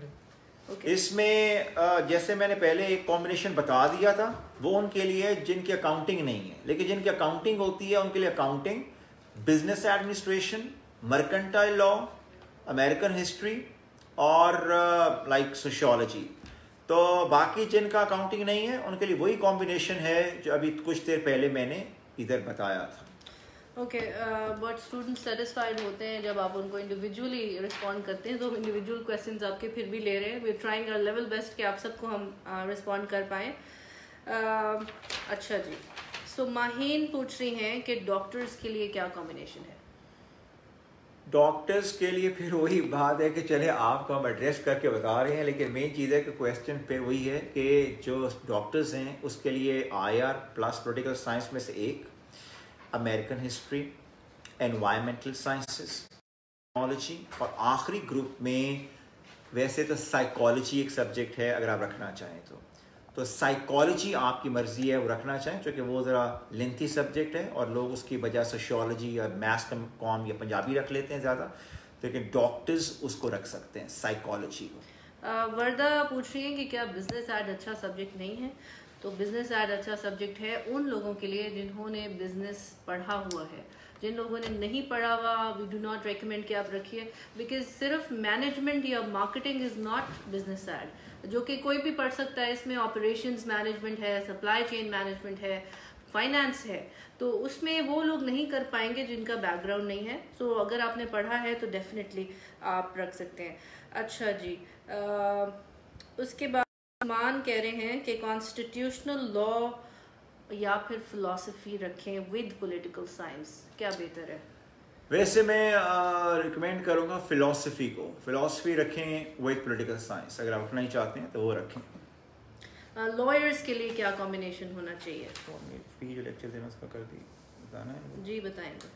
इसमें जैसे मैंने पहले एक कॉम्बिनेशन बता दिया था वो उनके लिए जिनकी अकाउंटिंग नहीं है, लेकिन जिनकी अकाउंटिंग होती है उनके लिए accounting, business administration, mercantile law, American history और लाइक सोशियोलॉजी। तो बाकी जिनका अकाउंटिंग नहीं है उनके लिए वही कॉम्बिनेशन है जो अभी कुछ देर पहले मैंने इधर बताया था। ओके, बट स्टूडेंट सेटिस्फाइड होते हैं जब आप उनको इंडिविजुअली रिस्पॉन्ड करते हैं, तो हम इंडिविजुअल क्वेश्चंस आपके फिर भी ले रहे हैं। We are trying our level best कि आप सबको हम रिस्पॉन्ड कर पाएँ। अच्छा जी, सो माहीन पूछ रही हैं कि डॉक्टर्स के लिए क्या कॉम्बिनेशन है? डॉक्टर्स के लिए फिर वही बात है कि चले आपको हम एड्रेस करके बता रहे हैं, लेकिन मेन चीज़ है कि क्वेश्चन फिर वही है कि जो डॉक्टर्स हैं उसके लिए IR प्लस पॉलिटिकल साइंस में से एक, American history, environmental sciences, technology और आखिरी ग्रुप में वैसे तो साइकोलॉजी एक सब्जेक्ट है अगर आप रखना चाहें तो साइकोलॉजी आपकी मर्जी है वो रखना चाहें क्योंकि वो ज़रा लेंथी सब्जेक्ट है और लोग उसकी बजाय सोशियोलॉजी या मैथ्स कॉम या पंजाबी रख लेते हैं ज़्यादा, लेकिन डॉक्टर्स उसको रख सकते हैं साइकोलॉजी को। वर्दा पूछ रही है कि क्या बिजनेस एड अच्छा सब्जेक्ट नहीं है? तो बिजनेस एड अच्छा सब्जेक्ट है उन लोगों के लिए जिन्होंने बिजनेस पढ़ा हुआ है। जिन लोगों ने नहीं पढ़ा हुआ, वी डू नॉट रिकमेंड कि आप रखिए, बिकॉज सिर्फ मैनेजमेंट या marketing is not business ad, जो कि कोई भी पढ़ सकता है। इसमें ऑपरेशंस मैनेजमेंट है, सप्लाई चेन मैनेजमेंट है, फाइनेंस है, तो उसमें वो लोग नहीं कर पाएंगे जिनका बैकग्राउंड नहीं है। सो अगर आपने पढ़ा है तो डेफिनेटली आप रख सकते हैं। अच्छा जी, उसके बाद मान कह रहे हैं कि कॉन्स्टिट्यूशनल लॉ या फिर फिलॉसफी रखें विद पॉलिटिकल साइंस, क्या बेहतर है? वैसे मैं रिकमेंड करूँगा फ़िलासफ़ी को, फ़िलासफ़ी रखें विद पॉलिटिकल साइंस। अगर आप रखना ही चाहते हैं तो वो रखें। लॉयर्स के लिए क्या कॉम्बिनेशन होना चाहिए? जो लेक्चर देना उसका कर दी बताना है जी, बताएंगे।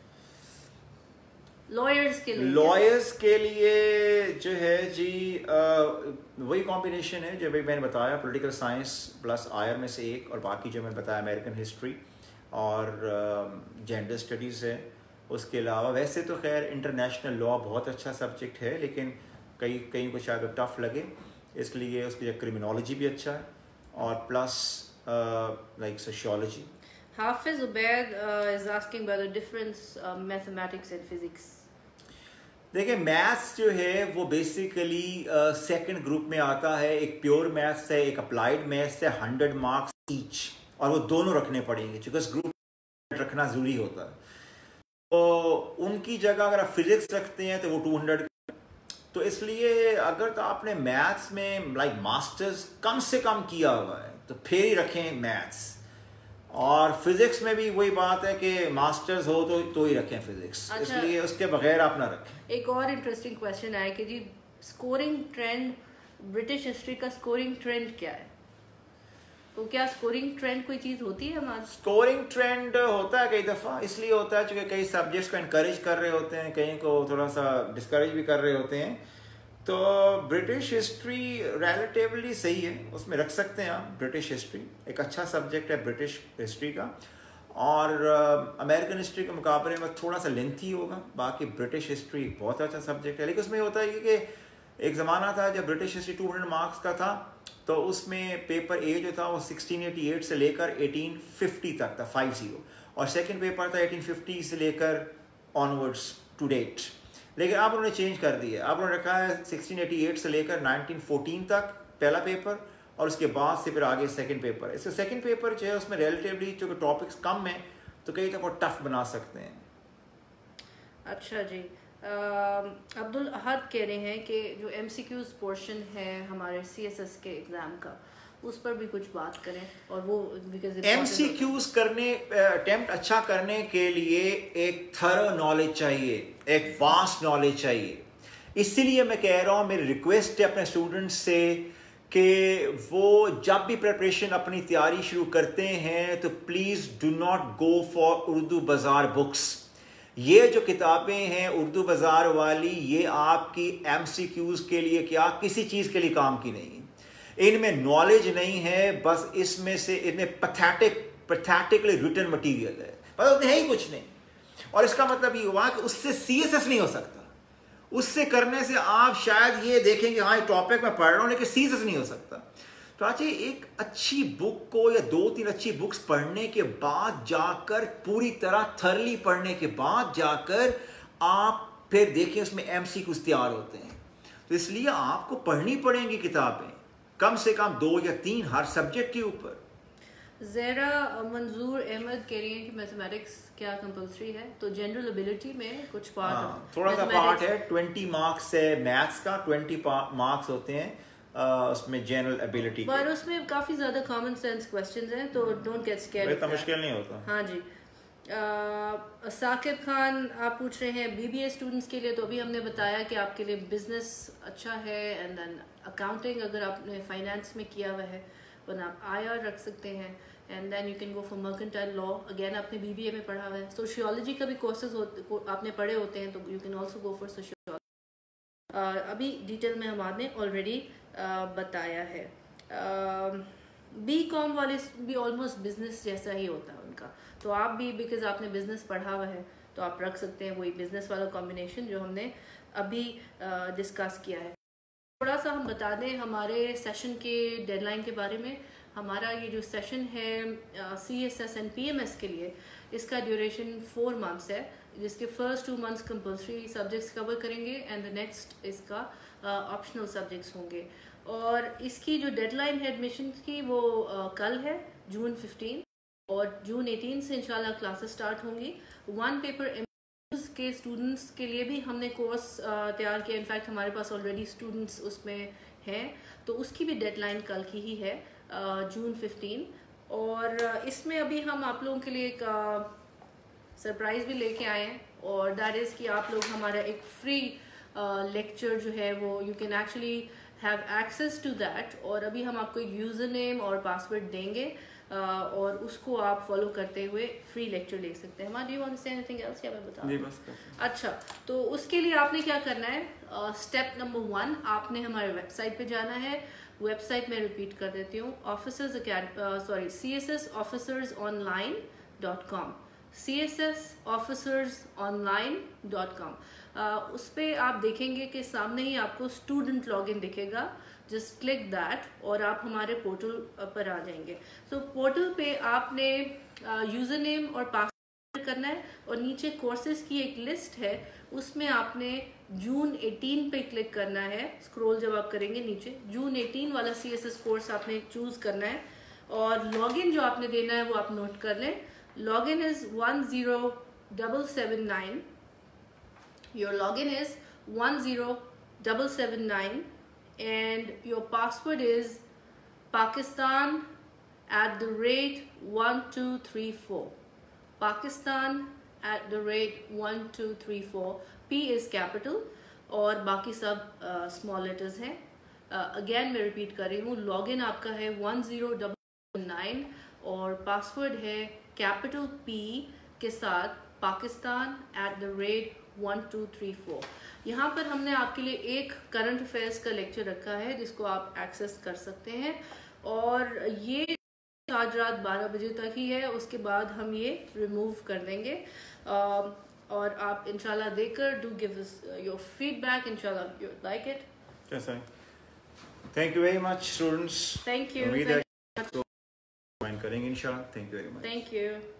लॉयर्स के लिए जो है जी वही कॉम्बिनेशन है जो भाई मैंने बताया, पॉलिटिकल साइंस प्लस IR में से एक, और बाकी जो मैंने बताया अमेरिकन हिस्ट्री और जेंडर स्टडीज़ है। उसके अलावा वैसे तो खैर इंटरनेशनल लॉ बहुत अच्छा सब्जेक्ट है, लेकिन कई को शायद टफ लगे, इसलिए उसकी क्रिमिनोलॉजी भी अच्छा है और plus like sociology. Hafiz Ubaid is asking about the difference mathematics and physics. देखिए मैथ्स जो है वो बेसिकली सेकंड ग्रुप में आता है। एक प्योर मैथ्स है, एक अप्लाइड मैथ्स है, 100 मार्क्स ईच, और वो दोनों रखने पड़ेंगे क्योंकि उस ग्रुप रखना ज़रूरी होता है। तो उनकी जगह अगर आप फिजिक्स रखते हैं तो वो 200, तो इसलिए अगर तो आपने मैथ्स में लाइक मास्टर्स कम से कम किया हुआ है तो फिर ही रखें मैथ्स, और फिजिक्स में भी वही बात है कि मास्टर्स हो तो ही रखें फिजिक्स। अच्छा, इसलिए उसके बगैर आप ना रखें। एक और इंटरेस्टिंग क्वेश्चन है कि जी स्कोरिंग ट्रेंड, ब्रिटिश हिस्ट्री का स्कोरिंग ट्रेंड क्या है? तो क्या स्कोरिंग ट्रेंड कोई चीज़ होती है हमारा? स्कोरिंग ट्रेंड होता है कई दफ़ा, इसलिए होता है क्योंकि कई सब्जेक्ट्स को इनकरेज कर रहे होते हैं, कई को थोड़ा सा डिस्करेज भी कर रहे होते हैं। तो ब्रिटिश हिस्ट्री रिलेटिवली सही है, उसमें रख सकते हैं आप। ब्रिटिश हिस्ट्री एक अच्छा सब्जेक्ट है ब्रिटिश हिस्ट्री का, और अमेरिकन हिस्ट्री के मुकाबले में थोड़ा सा लेंथी होगा। बाकी ब्रिटिश हिस्ट्री बहुत अच्छा सब्जेक्ट है, लेकिन उसमें होता है कि एक ज़माना था जब ब्रिटिश हिस्ट्री 200 मार्क्स का था, तो उसमें पेपर ए जो था वो 1688 से लेकर 1850 तक था, 50, और सेकंड पेपर था 1850 से लेकर ऑनवर्ड्स टू डेट। लेकिन अब उन्होंने चेंज कर दिया। अब उन्होंने रखा है 1688 से लेकर 1914 तक पहला पेपर, और उसके बाद से फिर आगे सेकंड पेपर। इसका सेकंड पेपर जो है उसमें रिलेटिवली जो टॉपिक्स कम हैं तो कई दफ़ा टफ बना सकते हैं। अच्छा जी, अब्दुल अहद कह रहे हैं कि जो MCQs पोर्शन है हमारे CSS के एग्ज़ाम का, उस पर भी कुछ बात करें। और वो MCQs करने अटेम्प्ट अच्छा करने के लिए एक थरो नॉलेज चाहिए, एक वास्ट नॉलेज चाहिए। इसीलिए मैं कह रहा हूँ, मेरी रिक्वेस्ट है अपने स्टूडेंट्स से कि वो जब भी प्रिपरेशन अपनी तैयारी शुरू करते हैं तो please do not go for Urdu Bazaar books. ये जो किताबें हैं उर्दू बाज़ार वाली, ये आपकी MCQs के लिए क्या किसी चीज़ के लिए काम की नहीं। इनमें नॉलेज नहीं है, बस इसमें से इनमें पैथेटिकली रिटन मटीरियल है, बस उसमें है ही कुछ नहीं। और इसका मतलब ये हुआ कि उससे CSS नहीं हो सकता। उससे करने से आप शायद ये देखेंगे हाँ ये टॉपिक मैं पढ़ रहा हूँ, लेकिन CSS नहीं हो सकता। तो आज एक अच्छी बुक को या 2-3 अच्छी बुक्स पढ़ने के बाद जाकर, पूरी तरह थरली पढ़ने के बाद जाकर आप फिर देखिए उसमें MCQs तैयार होते हैं। तो इसलिए आपको पढ़नी पड़ेंगी किताबें, कम से कम 2 या 3 हर सब्जेक्ट के ऊपर। ज़ेरा मंजूर अहमद कह रही हैं कि मैथमेटिक्स क्या कंपलसरी है? तो जनरल एबिलिटी में कुछ पार्ट, थोड़ा सा पार्ट है, 20 मार्क्स है मैथ्स का, 20 मार्क्स होते हैं उसमें जनरल एबिलिटी, पर उसमें काफ़ी ज़्यादा कॉमन सेंस क्वेश्चंस हैं, तो डोंट गेट स्कैर्ड। इतना मुश्किल नहीं होता। हाँ जी। साकिब खान आप पूछ रहे हैं BBA स्टूडेंट्स के लिए, तो अभी हमने बताया कि आपके लिए बिजनेस अच्छा है, एंड देन अकाउंटिंग अगर आपने फाइनेंस में किया हुआ है वरना आप IR रख सकते हैं, and then you can go for mercantile law, again आपने BBA में पढ़ा हुआ है। सोशियोलॉजी का भी कोर्सेज आपने पढ़े होते हैं, तो you can also go for sociology. अभी डिटेल में हमारे ऑलरेडी बताया है। BCom वाले भी ऑलमोस्ट बिजनेस जैसा ही होता है उनका, तो आप भी बिकॉज आपने बिजनेस पढ़ा हुआ है तो आप रख सकते हैं वही बिजनेस वाला कॉम्बिनेशन जो हमने अभी डिस्कस किया है। थोड़ा सा हम बता दें हमारे सेशन के डेडलाइन के बारे में। हमारा ये जो सेशन है CSS एंड PMS के लिए, इसका ड्यूरेशन 4 मंथ्स है, जिसके first 2 months compulsory subjects cover करेंगे एंड द नेक्स्ट इसका ऑप्शनल सब्जेक्ट्स होंगे। और इसकी जो डेडलाइन है एडमिशन की वो कल है जून 15, और जून 18 से इंशाल्लाह क्लासेस स्टार्ट होंगी। 1 पेपर के स्टूडेंट्स के लिए भी हमने कोर्स तैयार किया, इनफैक्ट हमारे पास ऑलरेडी स्टूडेंट्स उसमें हैं, तो उसकी भी डेडलाइन कल की ही है जून 15। और इसमें अभी हम आप लोगों के लिए एक सरप्राइज़ भी लेके आए हैं, और दैट इज़ कि आप लोग हमारा एक फ्री लेक्चर जो है वो you can actually have access to that, और अभी हम आपको एक यूज़र नेम और पासवर्ड देंगे और उसको आप फॉलो करते हुए फ्री लेक्चर ले सकते हैं। Do you want to say anything else, या मैं बता दूं? बस। अच्छा, तो उसके लिए आपने क्या करना है, स्टेप नंबर 1 आपने हमारे वेबसाइट पे जाना है। वेबसाइट में रिपीट कर देती हूँ, csofficersonline.com, csofficersonline.com। उस पर आप देखेंगे कि सामने ही आपको स्टूडेंट लॉगिन दिखेगा, जस्ट क्लिक दैट और आप हमारे पोर्टल पर आ जाएंगे। सो पोर्टल पे आपने यूज़र नेम और पासवर्ड करना है, और नीचे कोर्सेज की एक लिस्ट है, उसमें आपने जून 18 पे क्लिक करना है। स्क्रॉल जब आप करेंगे नीचे, जून 18 वाला CSS कोर्स आपने चूज़ करना है, और लॉगिन जो आपने देना है वो आप नोट कर लें। Login is 10779, your login is 10779 and your password is Pakistan@1234. Pakistan@1234. P is capital और बाकी सब स्मॉल लेटर्स हैं। अगेन मैं रिपीट कर रही हूँ, लॉगिन आपका है 10779 और पासवर्ड है कैपिटल P के साथ Pakistan@1234। यहाँ पर हमने आपके लिए एक करंट अफेयर्स का लेक्चर रखा है जिसको आप एक्सेस कर सकते हैं, और ये आज रात 12 बजे तक ही है, उसके बाद हम ये रिमूव कर देंगे। और आप इंशाल्लाह देकर do give us your feedback, इंशाल्लाह यू लाइक इट। कैसा है? Thank you very much students. Thank you. उम्मीद है ज्वाइन करेंगे इंशाल्लाह। Thank you very much. Thank you.